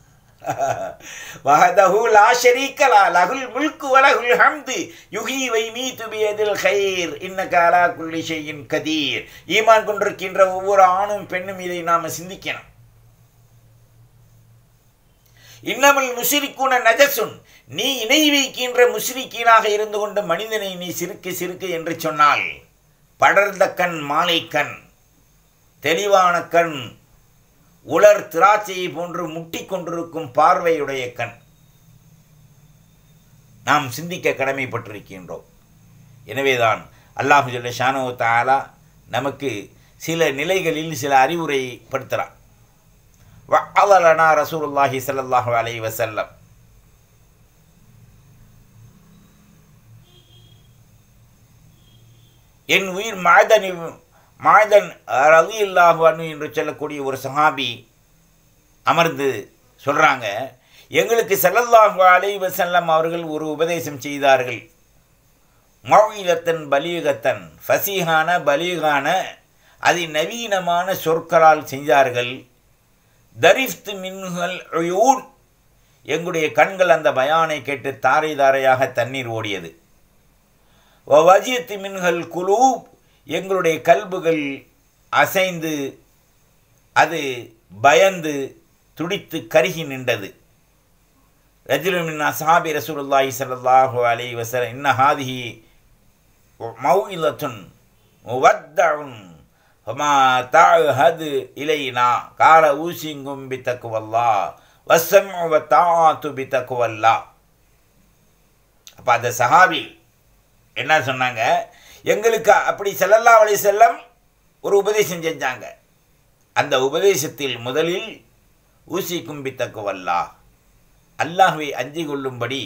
வஹதஹு லா ஷரீக லா லஹுல் முல்கு வ லஹுல் ஹம்து யுஹ்யி வ யுமீது பியதில் கைர் இன்னக அலா குல்லி ஷைஇன் கதீர். ஈமான் கொண்டிருக்கின்ற ஒவ்வொரு ஆணும் பெண்ணும் இதை நாம் சிந்திக்கணும். இன்னமல் முஷ்ரிக்கூன நஜசுன், நீ இணை வைக்கின்ற முஷ்ரிக்கீனாக இருந்து கொண்டு மனிதனை நீ சிறுக்கு சிறுக்கு என்று சொன்னால், படர்ந்த கண் மாலை கண், தெளிவான கண், உலர் திராட்சையை போன்று முட்டி கொண்டிருக்கும் பார்வையுடைய கண், நாம் சிந்திக்க கடமைப்பட்டிருக்கின்றோம். எனவேதான் அல்லாஹு ஜல்ல ஷானஹு வ தஆலா நமக்கு சில நிலைகளில் சில அறிவுரைப்படுத்துகிறான். வஅலனா ரசூலுல்லாஹி ஸல்லல்லாஹு அலைஹி வஸல்லம், என் உயிர் மாதனி மாதன் ரலியல்லாஹு அன்ஹு என்று சொல்லக்கூடிய ஒரு சஹாபி அமர்ந்து சொல்கிறாங்க, எங்களுக்கு ஸல்லல்லாஹு அலைஹி வஸல்லம் அவர்கள் ஒரு உபதேசம் செய்தார்கள். மௌஇதத்தன் பலீகத்தன், ஃபசீஹான பலீகான அதிநவீனமான சொற்களால் செஞ்சார்கள். தரிஃப்து மின்ஹல் உயூன், எங்களுடைய கண்கள் அந்த பயானை கேட்டு தாரை தாரையாக தண்ணீர் ஓடியது. வஜித் மின்ஹல் குலூப், எங்களுடைய கல்புகள் அசைந்து அது பயந்து துடித்து கருகி நின்றது. ரஜுலுன் மின் அஸ்ஹாபி ரசூலுல்லாஹி ஸல்லல்லாஹு அலைஹி வஸல்லம் இன்ன ஹாதிஹி மௌஇலத்துன் முவத்தஉன் ஃபமா தஅஹது இலைனா கால ஊசிங்கும் பித்தக்வல்லாஹ் வஸ்ஸம்உ வ தஆத்து பித்தக்வல்லாஹ். அப்போ அந்த சஹாபி என்ன சொன்னாங்க, எங்களுக்கு அப்படி ஸல்லல்லாஹு அலைஹி வஸல்லம் ஒரு உபதேசம் செஞ்சாங்க. அந்த உபதேசத்தில் முதலில் ஊசிக்கும் பித்தக்வல்லாஹ், அல்லாஹ்வை அஞ்சி கொள்ளும்படி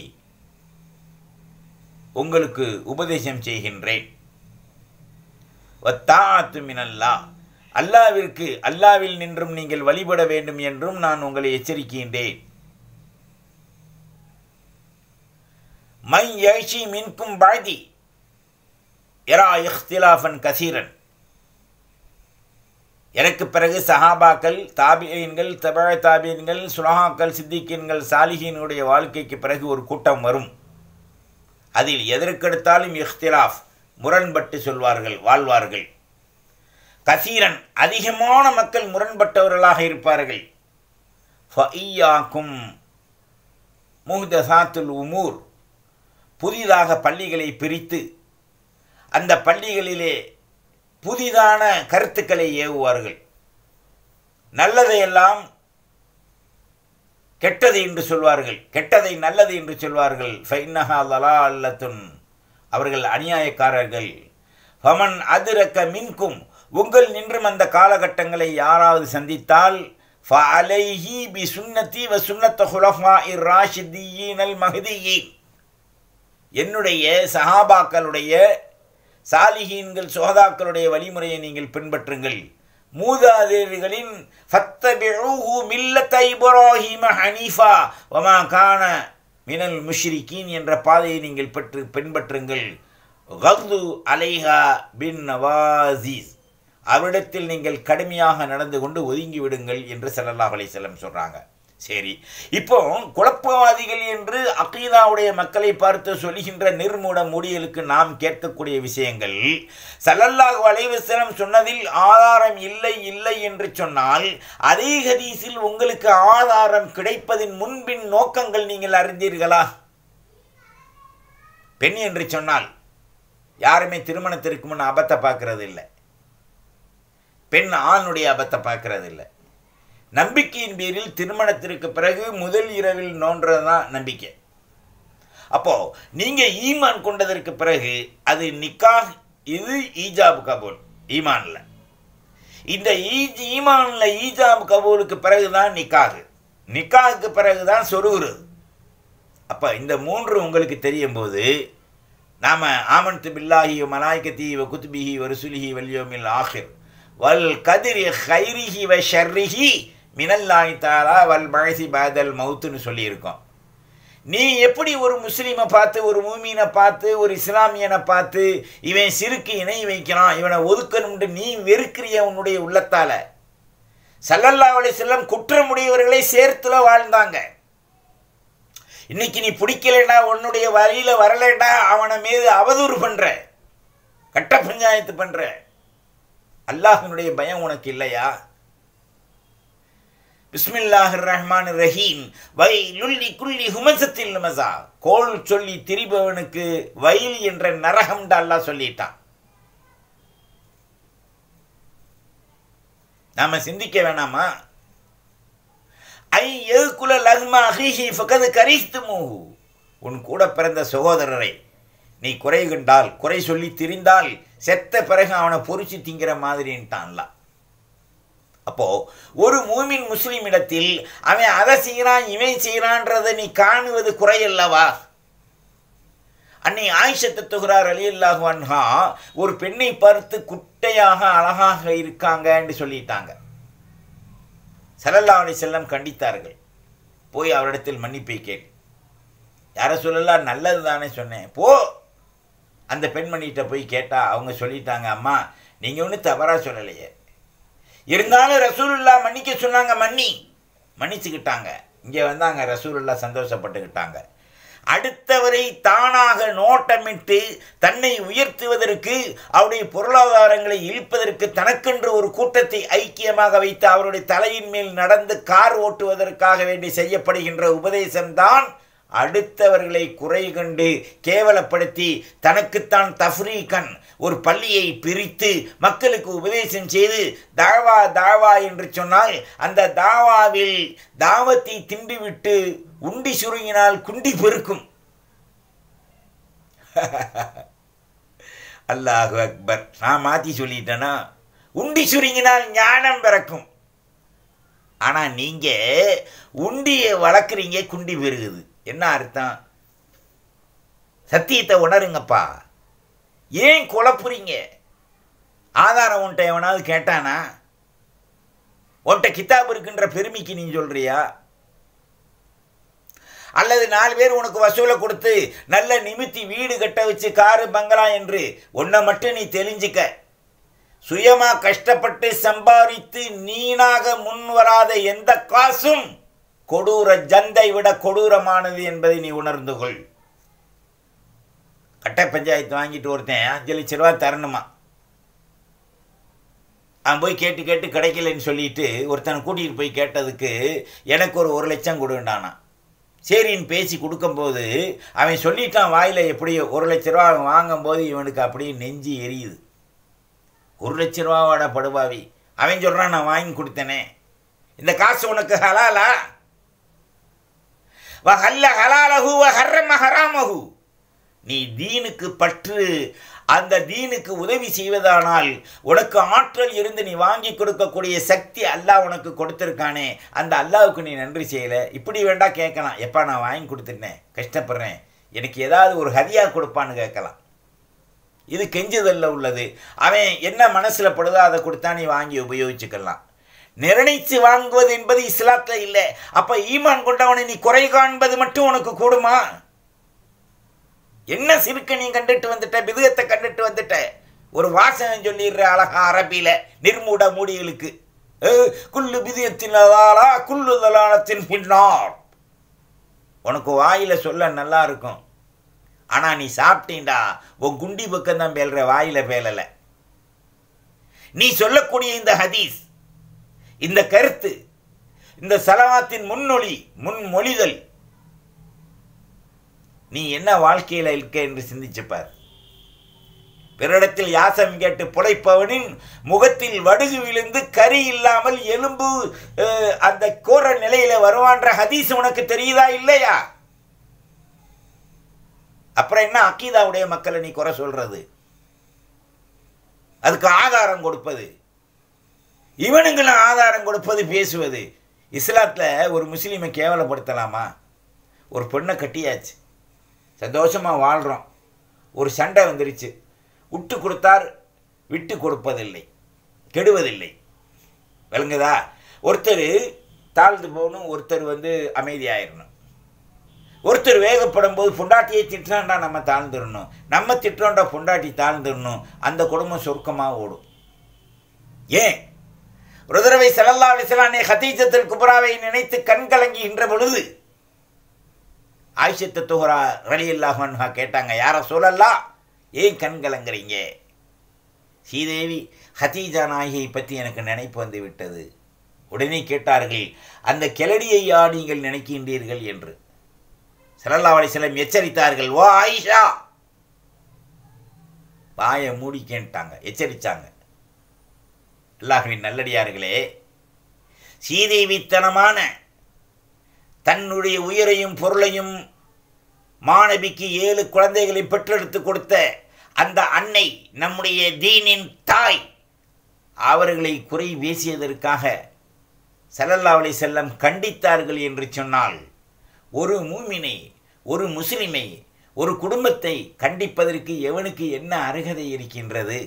உங்களுக்கு உபதேசம் செய்கின்றேன். வத்தாஅத்து மினல்லாஹ், அல்லாஹ்விற்கு அல்லாஹ்வில் நின்றும் நீங்கள் வழிபட வேண்டும் என்றும் நான் உங்களை எச்சரிக்கின்றேன். மை யஷி மின்கும் பாதி யரா இஹ்திலாஃபன் கசீரன், எனக்கு பிறகு சஹாபாக்கள், தாபியீன்கள், தபா தாபியீன்கள், சுலஹாக்கள், சித்திகீன்கள், சாலிஹீனுடைய வாழ்க்கைக்கு பிறகு ஒரு கூட்டம் வரும். அதில் எதற்கெடுத்தாலும் இஹ்திலாஃப், முரண்பட்டு சொல்வார்கள், வாழ்வார்கள். கசீரன், அதிகமான மக்கள் முரண்பட்டவர்களாக இருப்பார்கள். ஃபஇய்யாக்கும் முஹ்தஸாத்துல் உமூர், புதிதாக பள்ளிகளை பிரித்து அந்த பள்ளிகளிலே புதிதான கருத்துக்களை ஏவுவார்கள். நல்லதையெல்லாம் கெட்டது என்று சொல்வார்கள், கெட்டதை நல்லது என்று சொல்வார்கள். ஃபைன்னஹா லலாலத்துன், அவர்கள் அநியாயக்காரர்கள். ஃபமன் அதிரக்க மின்கும், உங்கள் நின்றும் அந்த காலகட்டங்களை யாராவது சந்தித்தால் ஃபஅலைஹி பி சுன்னதி வ சுன்னத ஹுலஃபாஇர் ராஷிதீனல் மஹ்தியீன், என்னுடைய சஹாபாக்களுடைய, சாலிஹீன்கள், சுஹதாக்களுடைய வழிமுறையை நீங்கள் பின்பற்றுங்கள். மூதாதையர்களின் ஃபத்தபிஊஹு மில்லத இப்ராஹீம ஹனீஃபா வமா கான மினல் முஷ்ரிகீன் என்ற பாதையை நீங்கள் பெற்று பின்பற்றுங்கள். கது அலைஹா பின் நவாசிஸ், அவரிடத்தில் நீங்கள் கடுமையாக நடந்து கொண்டு ஒதுங்கி விடுங்கள் என்று ஸல்லல்லாஹு அலைஹி வஸல்லம் சொல்கிறாங்க. சரி, இப்போ குழப்பவாதிகள் என்று அகீதாவுடைய மக்களை பார்த்து சொல்லுகின்ற நிர்மூட மூடிகளுக்கு நாம் கேட்கக்கூடிய விஷயங்கள், ஸல்லல்லாஹு அலைஹி வஸல்லம் சொன்னதில் ஆதாரம் இல்லை இல்லை என்று சொன்னால் அதே ஹதீஸில் உங்களுக்கு ஆதாரம் கிடைப்பதின் முன்பின் நோக்கங்கள் நீங்கள் அறிந்தீர்களா? பெண் என்று சொன்னால் யாருமே திருமணத்திற்கு முன் அபத்தை பார்க்கறது இல்லை. பெண் ஆணுடைய அபத்தை பார்க்கறது இல்லை. நம்பிக்கையின் பேரில் திருமணத்திற்கு பிறகு முதல் இரவில் நோன்றதுதான் நம்பிக்கை. அப்போ நீங்க ஈமான் கொண்டதற்கு பிறகு அது நிக்காஹ், இது ஈஜாப் கபூல். ஈமான்ல இந்த ஈமான்ல ஈஜாப் கபூலுக்கு பிறகுதான் நிக்காஹ், நிக்காஹுக்கு பிறகுதான் சொருகுறது. அப்ப இந்த மூன்று உங்களுக்கு தெரியும் போது நாம ஆமன்து பில்லாஹி வ மலாயிகத்திஹி வ குதுபிஹி வ ருசுலிஹி வல் யௌமில் ஆஹிர் வல் கத்ரி கைரிஹி வ ஷர்ரிஹி மினல்லாஹி தஆலா வல் பஅஸி பஅதல் மௌத்னு சொல்லியிருக்கோம். நீ எப்படி ஒரு முஸ்லீமை பார்த்து, ஒரு மூமீனை பார்த்து, ஒரு இஸ்லாமியனை பார்த்து இவன் சிறுக்கு இணை வைக்கிறான், இவனை ஒதுக்கணும்னு நீ வெறுக்கிறிய உன்னுடைய உள்ளத்தால? ஸல்லல்லாஹு அலைஹி வஸல்லம் குற்றமுடையவர்களை சேர்த்துல வாழ்ந்தாங்க. இன்னைக்கு நீ பிடிக்கலடா, உன்னுடைய வழியில வரலடா, அவனை மீது அவதூறு பண்ற, கட்ட பஞ்சாயத்து பண்ற. அல்லாஹ்வினுடைய பயம் உனக்கு இல்லையா? பிஸ்மில்லாஹிர் ரஹ்மானிர் ரஹீம் வைலுல் லிகுல்லி ஹுமஸத்தில் லமஸா, கோல் சொல்லி திரிபவனுக்கு வயல் என்ற நரகம்டா அல்லாஹ் சொல்லிட்டான். நாம சிந்திக்க வேணாமா? ஐ யகுல லஹ்மா அஹீஹி ஃபகத் கரிஹ்துமூஹு, உன் கூட பிறந்த சகோதரரை நீ குறை கண்டால், குறை சொல்லி திரிந்தால் செத்த பிறகு அவனை பொறிச்சு திங்கிற மாதிரின்ட்டான்ல. அப்போ ஒரு மூமின் முஸ்லிம் இடத்தில் அவன் அதை செய்கிறான் இவன் செய்கிறான்றதை நீ காணுவது குறையல்லவா? அன்னை ஆயிஷத்து துஹ்ரார் ரலியல்லாஹு அன்ஹா ஒரு பெண்ணை பார்த்து குட்டையாக அழகாக இருக்காங்க என்று சொல்லிட்டாங்க. ஸல்லல்லாஹு அலைஹி வஸல்லம் கண்டித்தார்கள். போய் அவரிடத்தில் மன்னிப்பை கேள். யாரை சொல்லலாம், நல்லது தானே சொன்னேன், போ. அந்த பெண்மணிகிட்ட போய் கேட்டால் அவங்க சொல்லிட்டாங்க, அம்மா நீங்கள் ஒன்றும் தவறாக சொல்லலையே, இருந்தாலும் ரசூலுல்லாஹ் மன்னிக்க சொன்னாங்க, மன்னி மன்னிச்சுக்கிட்டாங்க. இங்கே வந்தாங்க, ரசூலுல்லாஹ் சந்தோஷப்பட்டுக்கிட்டாங்க. அடுத்தவரை தானாக நோட்டமிட்டு தன்னை உயர்த்துவதற்கு, அவருடைய பொருளாதாரங்களை இழுப்பதற்கு தனக்கென்று ஒரு கூட்டத்தை ஐக்கியமாக வைத்து அவருடைய தலையின் மேல் நடந்து கார் ஓட்டுவதற்காக வேண்டி செய்யப்படுகின்ற உபதேசம்தான் அடுத்தவர்களை குறை கண்டு கேவலப்படுத்தி தனக்குத்தான் தஃப்ரீகன் ஒரு பள்ளியை பிரித்து மக்களுக்கு உபதேசம் செய்து தாவா தாவா என்று சொன்னால் அந்த தாவாவில் தாவத்தை திண்டுவிட்டு உண்டி சுருங்கினால் குண்டி பெருக்கும். அல்லாஹு அக்பர். நான் மாற்றி சொல்லிட்டேன்னா, உண்டி சுருங்கினால் ஞானம் பிறக்கும். ஆனால் நீங்கள் உண்டியை வளர்க்குறீங்க, குண்டி பெருகுது. என்ன அர்த்தம்? சத்தியத்தை உணருங்கப்பா, ஏன் குழப்புறீங்க? ஆதாரம் உன்ட்ட எவனாவது கேட்டானா? உன்ட்ட கிதாப் இருக்கின்ற பெருமைக்கு நீ சொல்றியா? அல்லது நாலு பேர் உனக்கு வசூலை கொடுத்து நல்ல நிமித்தி வீடு கட்ட வச்சு காரு பங்களா என்று ஒன்றை மட்டும் நீ தெரிஞ்சுக்க, சுயமா கஷ்டப்பட்டு சம்பாதித்து நீனாக முன் வராத எந்த காசும் கொடூர ஜந்தை விட கொடூரமானது என்பதை நீ உணர்ந்து கொள். கட்ட பஞ்சாயத்து வாங்கிட்டு ஒருத்தன் அஞ்சு லட்ச ரூபா தரணுமா, அவன் போய் கேட்டு கேட்டு கிடைக்கலன்னு சொல்லிட்டு ஒருத்தனை கூட்டிகிட்டு போய் கேட்டதுக்கு எனக்கு ஒரு ஒரு லட்சம் கொடுண்டானா. சரின்னு பேசி கொடுக்கும்போது அவன் சொல்லிட்டான் வாயில், எப்படியோ ஒரு லட்ச ரூபா அவன் வாங்கும்போது இவனுக்கு அப்படியே நெஞ்சு எரியுது. ஒரு லட்ச ரூபாவோட படுபாவி அவன் சொல்கிறான், நான் வாங்கி கொடுத்தேனே, இந்த காசு உனக்கு ஹலாலா? வஹல்ல ஹலாலஹு வஹர்ரம ஹராமஹு. நீ தீனுக்கு பற்று, அந்த தீனுக்கு உதவி செய்வதானால் உனக்கு ஆற்றல் இருந்து நீ வாங்கி கொடுக்கக்கூடிய சக்தி அல்லாஹ் உனக்கு கொடுத்துருக்கானே, அந்த அல்லாஹ்வுக்கு நீ நன்றி செய்யலை. இப்படி வேண்டா கேட்கலாம், எப்பா நான் வாங்கி கொடுத்துட்டேன், கஷ்டப்படுறேன், எனக்கு ஏதாவது ஒரு ஹதியா கொடுப்பான்னு கேட்கலாம். இது கெஞ்சுதல்ல உள்ளது. அவன் என்ன மனசில் படுதோ அதை கொடுத்தா நீ வாங்கி உபயோகிச்சுக்கலாம். நிர்ணயித்து வாங்குவது என்பது இஸ்லாத்தில் இல்லை. அப்போ ஈமான் கொண்டவனை நீ குறை காண்பது மட்டும் உனக்கு கூடுமா? என்ன சிறுக்க நீ கண்டுட்டு வந்துட்ட, பிதுகத்தை கண்டுட்டு வந்துட்ட. ஒரு வாசனை சொல்லிடுற அழகா அரபியில நிர்மூட மூடிகளுக்கு, குல்லு பிதியத்தின் அதாலா குல்லு தலாலத்தின் பின்னார். உனக்கு வாயில் சொல்ல நல்லா இருக்கும், ஆனால் நீ சாப்பிட்டீண்டா உன் குண்டி பக்கம்தான் பேல்ற, வாயில் பேலலை. நீ சொல்லக்கூடிய இந்த ஹதீஸ், இந்த கருத்து, இந்த சலவாத்தின் முன்னொழி முன்மொழிதல், நீ என்ன வாழ்க்கையில் இருக்க என்று சிந்திச்சுப்பார். பிறரிடத்தில் யாசம் கேட்டு புழைப்பவனின் முகத்தில் வடுகு விழுந்து கறி இல்லாமல் எலும்பு அந்த கோர நிலையில வருவான்ற ஹதீஸ் உனக்கு தெரியுதா இல்லையா? அப்புறம் என்ன அக்கீதாவுடைய மக்களை நீ குறை சொல்றது? அதுக்கு ஆதாரம் கொடுப்பது, இவனுங்களும் ஆதாரம் கொடுப்பது, பேசுவது. இஸ்லாத்தில் ஒரு முஸ்லீமை கேவலப்படுத்தலாமா? ஒரு பெண்ணை கட்டியாச்சு, சந்தோஷமாக வாழ்கிறோம், ஒரு சண்டை வந்துருச்சு, விட்டு கொடுத்தார், விட்டு கொடுப்பதில்லை, கெடுவதில்லை. விளங்குதா? ஒருத்தர் தாழ்ந்து போகணும், ஒருத்தர் வந்து அமைதியாயிடணும். ஒருத்தர் வேகப்படும் போது பொண்டாட்டியை திட்டுறாண்டா நம்ம தாழ்ந்துடணும், நம்ம திட்டுறோண்டா பொண்டாட்டி தாழ்ந்துடணும். அந்த குடும்பம் சொர்க்கமாக ஓடும். ஏன்? ஒரு தடவை ஸல்லல்லாஹு அலைஹி வஸல்லம் ஹதீஜத்துல் குப்ராவை நினைத்து கண் கலங்குகின்ற பொழுது ஆயிஷத்து துஹ்ரா ரலியல்லாஹு அன்ஹா கேட்டாங்க, யார சொல்லலாம், ஏன் கண் கலங்குறீங்க? ஸ்ரீதேவி ஹதீஜா நாயகியை பற்றி எனக்கு நினைப்பு வந்து விட்டது. உடனே கேட்டார்கள், அந்த கிளடியையா நீங்கள் நினைக்கின்றீர்கள் என்று. ஸல்லல்லாஹு அலைஹி வஸல்லம் எச்சரித்தார்கள், ஓ ஆயிஷா, வாயை மூடிக்கேன்ட்டாங்க, எச்சரித்தாங்க. அல்லாஹ்வின் நல்லடியார்களே, ஸ்ரீதேவித்தனமான தன்னுடைய உயிரையும் பொருளையும் மாணவிக்கு ஏழு குழந்தைகளை பெற்றெடுத்து கொடுத்த அந்த அன்னை, நம்முடைய தீனின் தாய், அவர்களை குறை பேசியதற்காக ஸல்லல்லாஹு அலைஹி வஸல்லம் கண்டித்தார்கள் என்று சொன்னால், ஒரு மூமினை, ஒரு முஸ்லிமை, ஒரு குடும்பத்தை கண்டிப்பதற்கு எவனுக்கு என்ன அருகதை இருக்கின்றது?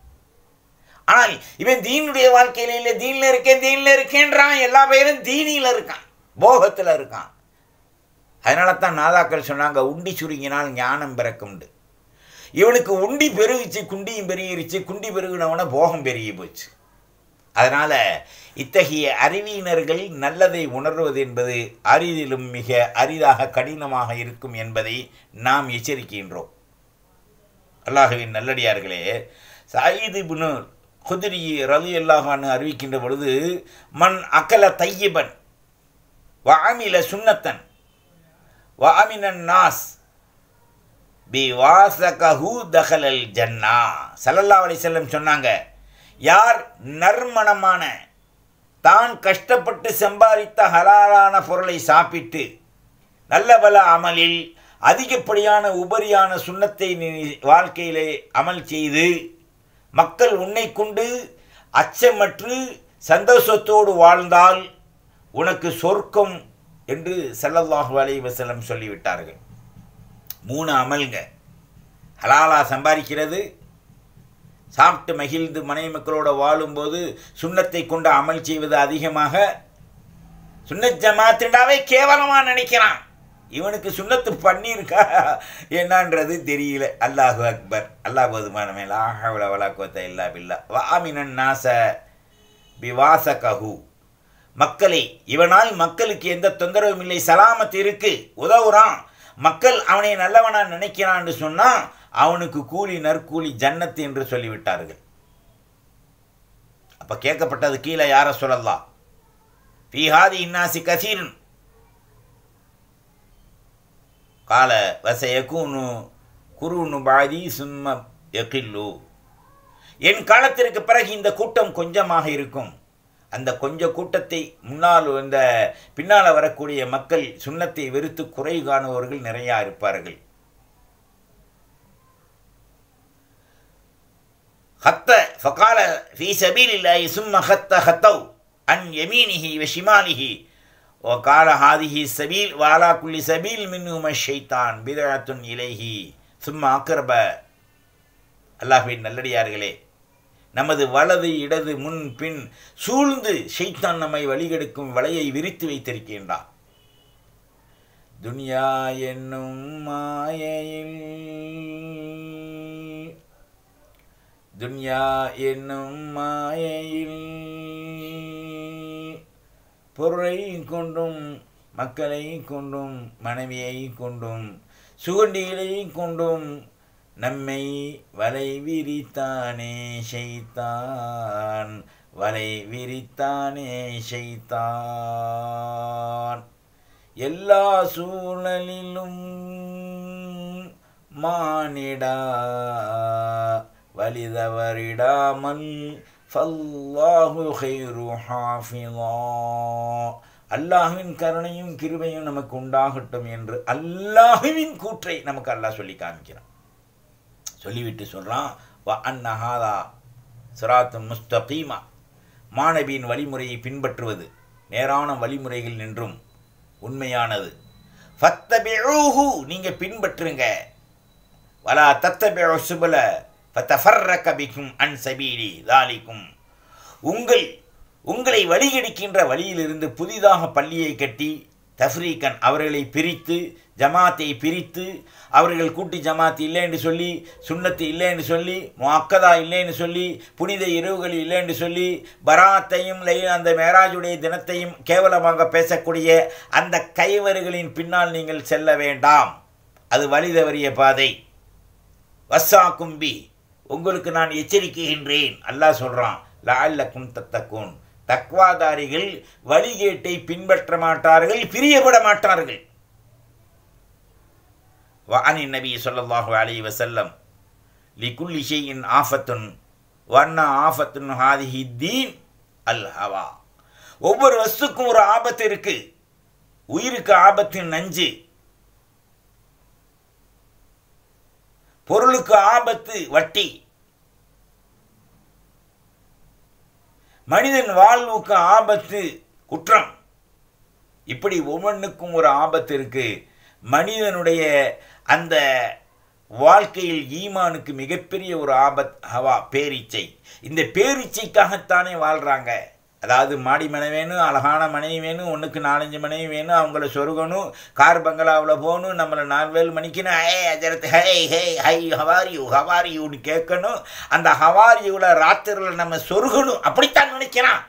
ஆனால் இவன் தீனுடைய வாழ்க்கையில இல்லை, தீனில் இருக்கேன் தீனில் இருக்கேன்றான். எல்லா பேரும் தீனியில் இருக்கான், போகத்தில் இருக்கான். அதனால தான் நாதாக்கள் சொன்னாங்க, உண்டி சுருங்கினால் ஞானம் பிறக்கும்ண்டு. இவனுக்கு உண்டி பெருகிச்சு, குண்டியும் பெருகிருச்சு, குண்டி பெருகினவன போகம் பெருகி போச்சு. அதனால் இத்தகைய அறிவியினர்கள் நல்லதை உணர்வது என்பது அரிதிலும் மிக அரிதாக கடினமாக இருக்கும் என்பதை நாம் எச்சரிக்கின்றோம். அல்லாஹ்வின் நல்லடியார்களே, சயீத் இப்னு குத்ரி ரலியல்லாஹு அன்ஹு அறிவிக்கின்ற பொழுது, மன் அகல தையிபன் வ அமில சுன்னத்தன் வ அமினன் நாஸ் பி வாசகஹு தஹலல் ஜன்னா. ஸல்லல்லாஹு அலைஹி வஸல்லம் சொன்னாங்க, யார் நறுமணமான தான் கஷ்டப்பட்டு சம்பாதித்த ஹலாலான பொருளை சாப்பிட்டு நல்ல பல அமலில் அதிகப்படியான உபரியான சுன்னத்தை வாழ்க்கையிலே அமல் செய்து மக்கள் உன்னை கொண்டு அச்சமற்று சந்தோஷத்தோடு வாழ்ந்தால் உனக்கு சொர்க்கம் என்று ஸல்லல்லாஹு அலைஹி வஸல்லம் சொல்லிவிட்டார்கள். மூணு அமல்ங்க, ஹலாலா சம்பாதிக்கிறது, சாப்பிட்டு மகிழ்ந்து மனைவி மக்களோடு வாழும்போது சுன்னத்தை கொண்டு அமல் செய்வது அதிகமாக. சுன்னத் ஜமாத்துண்டாவே கேவலமாக நினைக்கிறான், இவனுக்கு சுன்னத்து பண்ணியிருக்கா என்னன்றது தெரியல. அல்லாஹு அக்பர், அல்லாஹ் போதுமான மேலா ஹவ்ல வலா குவத்த இல்லா பில்லா. வாமினன் நாச பிவாசகஹு, மக்களை, இவனால் மக்களுக்கு எந்த தொந்தரவும் இல்லை, சலாமத்து இருக்கு, உதவுறான், மக்கள் அவனை நல்லவனா நினைக்கிறான்னு சொன்னால் அவனுக்கு கூலி நற்கூலி ஜன்னத்து என்று சொல்லிவிட்டார்கள். அப்போ கேட்கப்பட்டது, கீழே யார சொல்லலாம், ஃபீஹாதி இன்னாசி கசீரன் கால வசயக்கூனு குருனு பாதி சும்ம யகில்லு, என் காலத்திற்கு பிறகு இந்த கூட்டம் கொஞ்சமாக இருக்கும். அந்த கொஞ்ச கூட்டத்தை முன்னால் இந்த பின்னால் வரக்கூடிய மக்கள் சுன்னத்தை வெறுத்து குறை காணுபவர்கள் நிறையா இருப்பார்கள். ஹத்த ஃபகால ஃபீ சபீலில்லாஹி சும்ம ஹத்த ஹத்தவ் அன் யமீனிஹி வ ஷிமாலிஹி வ கால ஹாதிஹி சபீல் வ அலா குல்லி சபீல் மின்ஹும ஷைத்தான் பிதஅத்துன் இலைஹி சும்ம அக்ரப. அல்லாஹ்வின் நல்லடியார்களே, நமது வலது இடது முன் பின் சூழ்ந்து ஷைத்தான் நம்மை வழிகெடுக்கும் வலையை விரித்து வைத்திருக்கின்றான். துன்யா என்னும் மாயையில், துன்யா என்னும் மாயையில் பொருளை கொண்டும் மக்களை கொண்டும் மனைவியை கொண்டும் சுகண்டிகளை கொண்டும் நம்மை வலை விரித்தானே ஷைத்தான், வலை விரித்தானே ஷைத்தான். எல்லா சூழலிலும் மானிடா வலிதவரிடாமல் ஃபல்லாஹு கைரு ஹாஃபிதா, அல்லாஹுவின் கருணையும் கிருபையும் நமக்கு உண்டாகட்டும் என்று அல்லாஹுவின் கூற்றை நமக்கு அல்லாஹ் சொல்லி காமிக்கிறான். சொல்லிவிட்டு சொல்கிறான், வ அன்னஹாதா சிராத்து முஸ்தகீமா, மாணவியின் வழிமுறையை பின்பற்றுவது நேரான வழிமுறைகள் நின்றும் உண்மையானது. ஃபத்தபிஊஹு, நீங்கள் பின்பற்றுங்க. வலா தத்தபிஉ சுபல ஃபதஃபர்ரக பிக்கும் அன் சபீலி தாலிக்கும், உங்கள் உங்களை வழிகெடுக்கின்ற வழியிலிருந்து புதிதாக பள்ளியை கட்டி தஃப்ரீக்கன் அவர்களை பிரித்து ஜமாத்தை பிரித்து அவர்கள் கூட்டி ஜமாத்து இல்லை என்று சொல்லி, சுன்னத்து இல்லை என்று சொல்லி, முஅக்கதா இல்லை என்று சொல்லி, புனித இரவுகள் இல்லை என்று சொல்லி, பராத்தையும் அந்த மேராஜுடைய தினத்தையும் கேவலமாக பேசக்கூடிய அந்த கைவர்களின் பின்னால் நீங்கள் செல்ல வேண்டாம். அது வழி தவறிய பாதை. வஸ்ஸா கும்பி, உங்களுக்கு நான் எச்சரிக்கைகின்றேன். அல்லாஹ் சொல்கிறான், லஅல்லக்கும் தத்தக்கூன், தக்வாதாரிகள் வழிகேட்டை பின்பற்ற மாட்டார்கள், பிரியப்பட மாட்டார்கள். வஅனி நபி ஸல்லல்லாஹு அலைஹி வஸல்லம் லிகுல்லி ஷைஇன் ஆஃபத்துன் வன்னா ஆஃபத்துன் ஹாதிஹி தீன் அல் ஹவா, ஒவ்வொரு வஸ்துக்கும் ஒரு ஆபத்து இருக்கு. உயிருக்கு ஆபத்து நஞ்சு, பொருளுக்கு ஆபத்து வட்டி, மனிதன் வாழ்வுக்கு ஆபத்து குற்றம். இப்படி ஒவ்வொன்றுக்கும் ஒரு ஆபத்து இருக்கு. மனிதனுடைய அந்த வாழ்க்கையில் ஈமானுக்கு மிகப்பெரிய ஒரு ஆபத் ஹவா, பேரீச்சை. இந்த பேரீச்சைக்காகத்தானே வாழ்கிறாங்க. அதாவது மாடி மனை வேணும், அழகான மனைவி வேணும், ஒன்றுக்கு நாலஞ்சு மனைவி வேணும், அவங்கள சொருகணும், கார் பங்களாவில் போகணும், நம்மளை நாலு வேல் மணிக்கணும், ஹே அஜரத் ஹே ஹே ஹை ஹவாரியூ ஹவாரியூன்னு கேட்கணும். அந்த ஹவாரியூவில் ராத்திரியில் நம்ம சொருகணும், அப்படித்தான் நினைக்கிறான்.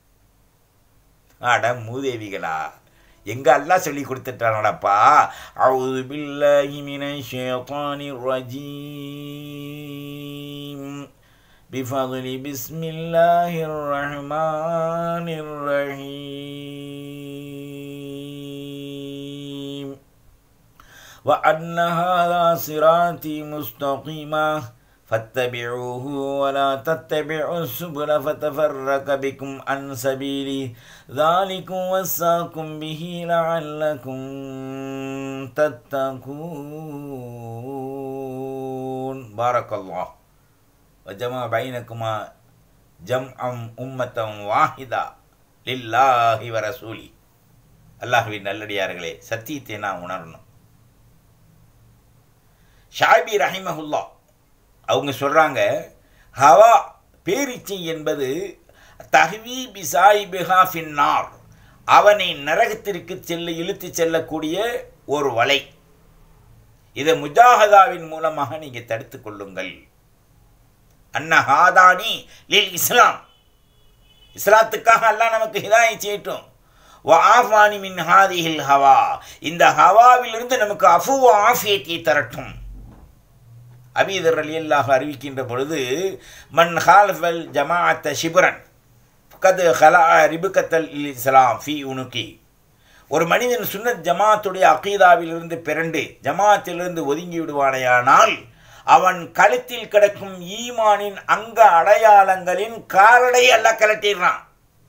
அட மூதேவிகளா, எங்க அல்லாஹ் சொல்லி கொடுத்துட்டானடப்பா. அஊது பில்லாஹி மினஷ் ஷைத்தானிர் ரஜீம் பிஃபضل பிஸ்மில்லாஹிர் ரஹ்மானிர் ரஹீம் வ அன்ன ஹாதா சிராத்தி முஸ்தகீமா ஃபத்தபிஊஹு வலா தத்தபிஉ சுபுல ஃபதஃபர்ரக பிக்கும் அன் சபீலி ذالிகும் வஸ்ஸாகும் பிஹி லஅல்லகும் தத்தகூன். பாரக்கல்லாஹ் வஜமா பைனகுமா ஜம்அம் உம்மத்தம் வாஹிதா லில்லாஹி வ ரசூலி. அல்லாஹ்வின் நல்லடியார்களே, சத்தியத்தை நான் உணரணும். ஷாபி ரஹிமஹுல்லாஹ் அவங்க சொல்கிறாங்க, ஹவா பேரிச்சை என்பது தஹ்வி பிசாயிபிஹா ஃபின்னார், அவனை நரகத்திற்கு செல்ல இழுத்து செல்லக்கூடிய ஒரு வலை. இதை முஜாஹதாவின் மூலமாக நீங்கள் தடுத்து கொள்ளுங்கள். அன்ன ஹாதானி லில் இஸ்லாம், இஸ்லாத்துக்காக அல்லாஹ் நமக்கு ஹிதாயத் செய்யட்டும். வ ஆஃபானி மின் ஹாதிஹில் ஹவா, இந்த ஹவாவிலிருந்து நமக்கு அஃபு ஆஃபியத்தை தரட்டும். அபீதர் ரலியல்லாஹு அறிவிக்கின்ற பொழுது, மன் ஹாலஃபல் ஜமாஅத்த ஷிப்ரன் ஃபகத் ஹலா ரிபுகத்தல் இஸ்லாம் ஃபி உனுகி, ஒரு மனிதன் சுன்னத் ஜமாத்துடைய அகீதாவிலிருந்து பிறண்டு ஜமாத்திலிருந்து ஒதுங்கி விடுவானையானால் அவன் கழுத்தில் கிடக்கும் ஈமானின் அங்க அடையாளங்களின் காரடை அல்லாஹ் கலட்டிடுறான்.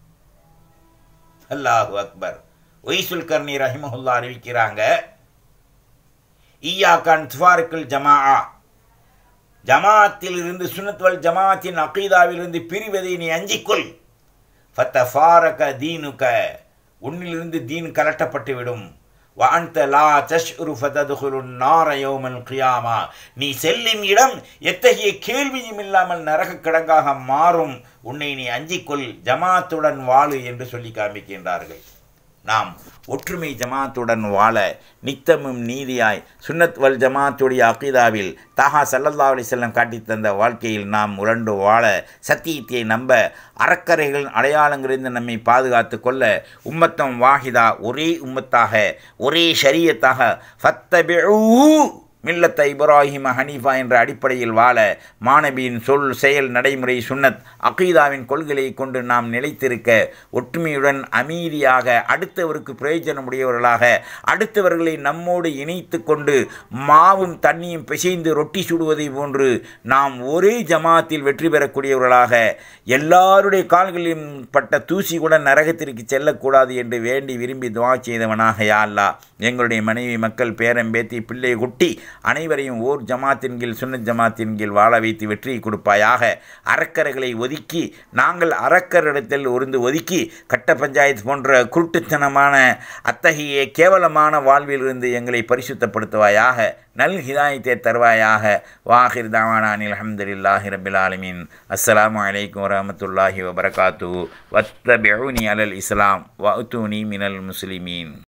அல்லாஹு அக்பர். ஒய்சுல் கர்னி ரஹிமஹுல்லா அறிவிக்கிறாங்க, ஈயாக்கான் துஃபாருக்குல் ஜமாஆ, ஜமாத்தில் இருந்து சுன்னத் வல் ஜமாத்தின் அகீதாவிலிருந்து பிரிவதை நீ அஞ்சிக்கொள். ஃபத்தஃபாரக தீனுக, உன்னிலிருந்து தீன் கலட்டப்பட்டு விடும். வஅன்த லா தஷ்உரு ஃபததுகுலுன் நார யௌமல் கியாமா, நீ செல்லும் இடம் எத்தகைய கேள்வியும் இல்லாமல் நரக கிடங்காக மாறும். உன்னை நீ அஞ்சிக்கொள், ஜமாத்துடன் வாழு என்று சொல்லி காமிக்கின்றார்கள். நாம் ஒற்றுமை ஜமாத்துடன் வாழ நித்தமும் நீதியாய் சுன்னத் வல் ஜமாத்துடைய அகீதாவில் தாஹா ஸல்லல்லாஹு அலைஹி வஸல்லம் காட்டித் தந்த வாழ்க்கையில் நாம் உழண்டு வாழ சத்தியத்தை நம்ப அறக்கரைகளின் அடையாளங்களிலிருந்து நம்மை பாதுகாத்து கொள்ள உம்மத்தம் வாஹிதா ஒரே உம்மத்தாக ஒரே ஷரியத்தாக ஃபத்தபிஊ மில்லத்த இப்ராஹிம ஹனீஃபா என்ற அடிப்படையில் வாழ மாணவியின் சொல் செயல் நடைமுறை சுன்னத் அகீதாவின் கொள்கையை கொண்டு நாம் நிலைத்திருக்க ஒற்றுமையுடன் அமைதியாக அடுத்தவருக்கு பிரயோஜனமுடையவர்களாக அடுத்தவர்களை நம்மோடு இணைத்து கொண்டு மாவும் தண்ணியும் பிசைந்து ரொட்டி சுடுவதை போன்று நாம் ஒரே ஜமாத்தில் வெற்றி பெறக்கூடியவர்களாக எல்லாருடைய கால்களிலும் பட்ட தூசி கூட நரகத்திற்கு செல்லக்கூடாது என்று வேண்டி விரும்பி துவா செய்தவனாக யா அல்லாஹ் எங்களுடைய மனைவி மக்கள் பேரன் பேத்தி பிள்ளை குட்டி அனைவரையும் ஓர் ஜமாத்தின் கீழ் சுன்னத் ஜமாத்தின் கீழ் வாழ வைத்து வெற்றியை கொடுப்பாயாக. அறக்கர்களை ஒதுக்கி நாங்கள் அறக்கரிடத்தில் ஒருந்து ஒதுக்கி கட்ட பஞ்சாயத்து போன்ற குருட்டுத்தனமான அத்தகைய கேவலமான வாழ்விலிருந்து எங்களை பரிசுத்தப்படுத்துவாயாக. நல் ஹிதாயத்தை தருவாயாக. வாஹிர் தாவானானில் அல்ஹம்துலில்லாஹி ரப்பில் ஆலமீன். அஸ்ஸலாமு அலைக்கும் வரஹ்மத்துல்லாஹி வபரகாத்துஹு. வத்தபிஊனி அலல் இஸ்லாம் வஅத்தூனி மினல் முஸ்லிமீன்.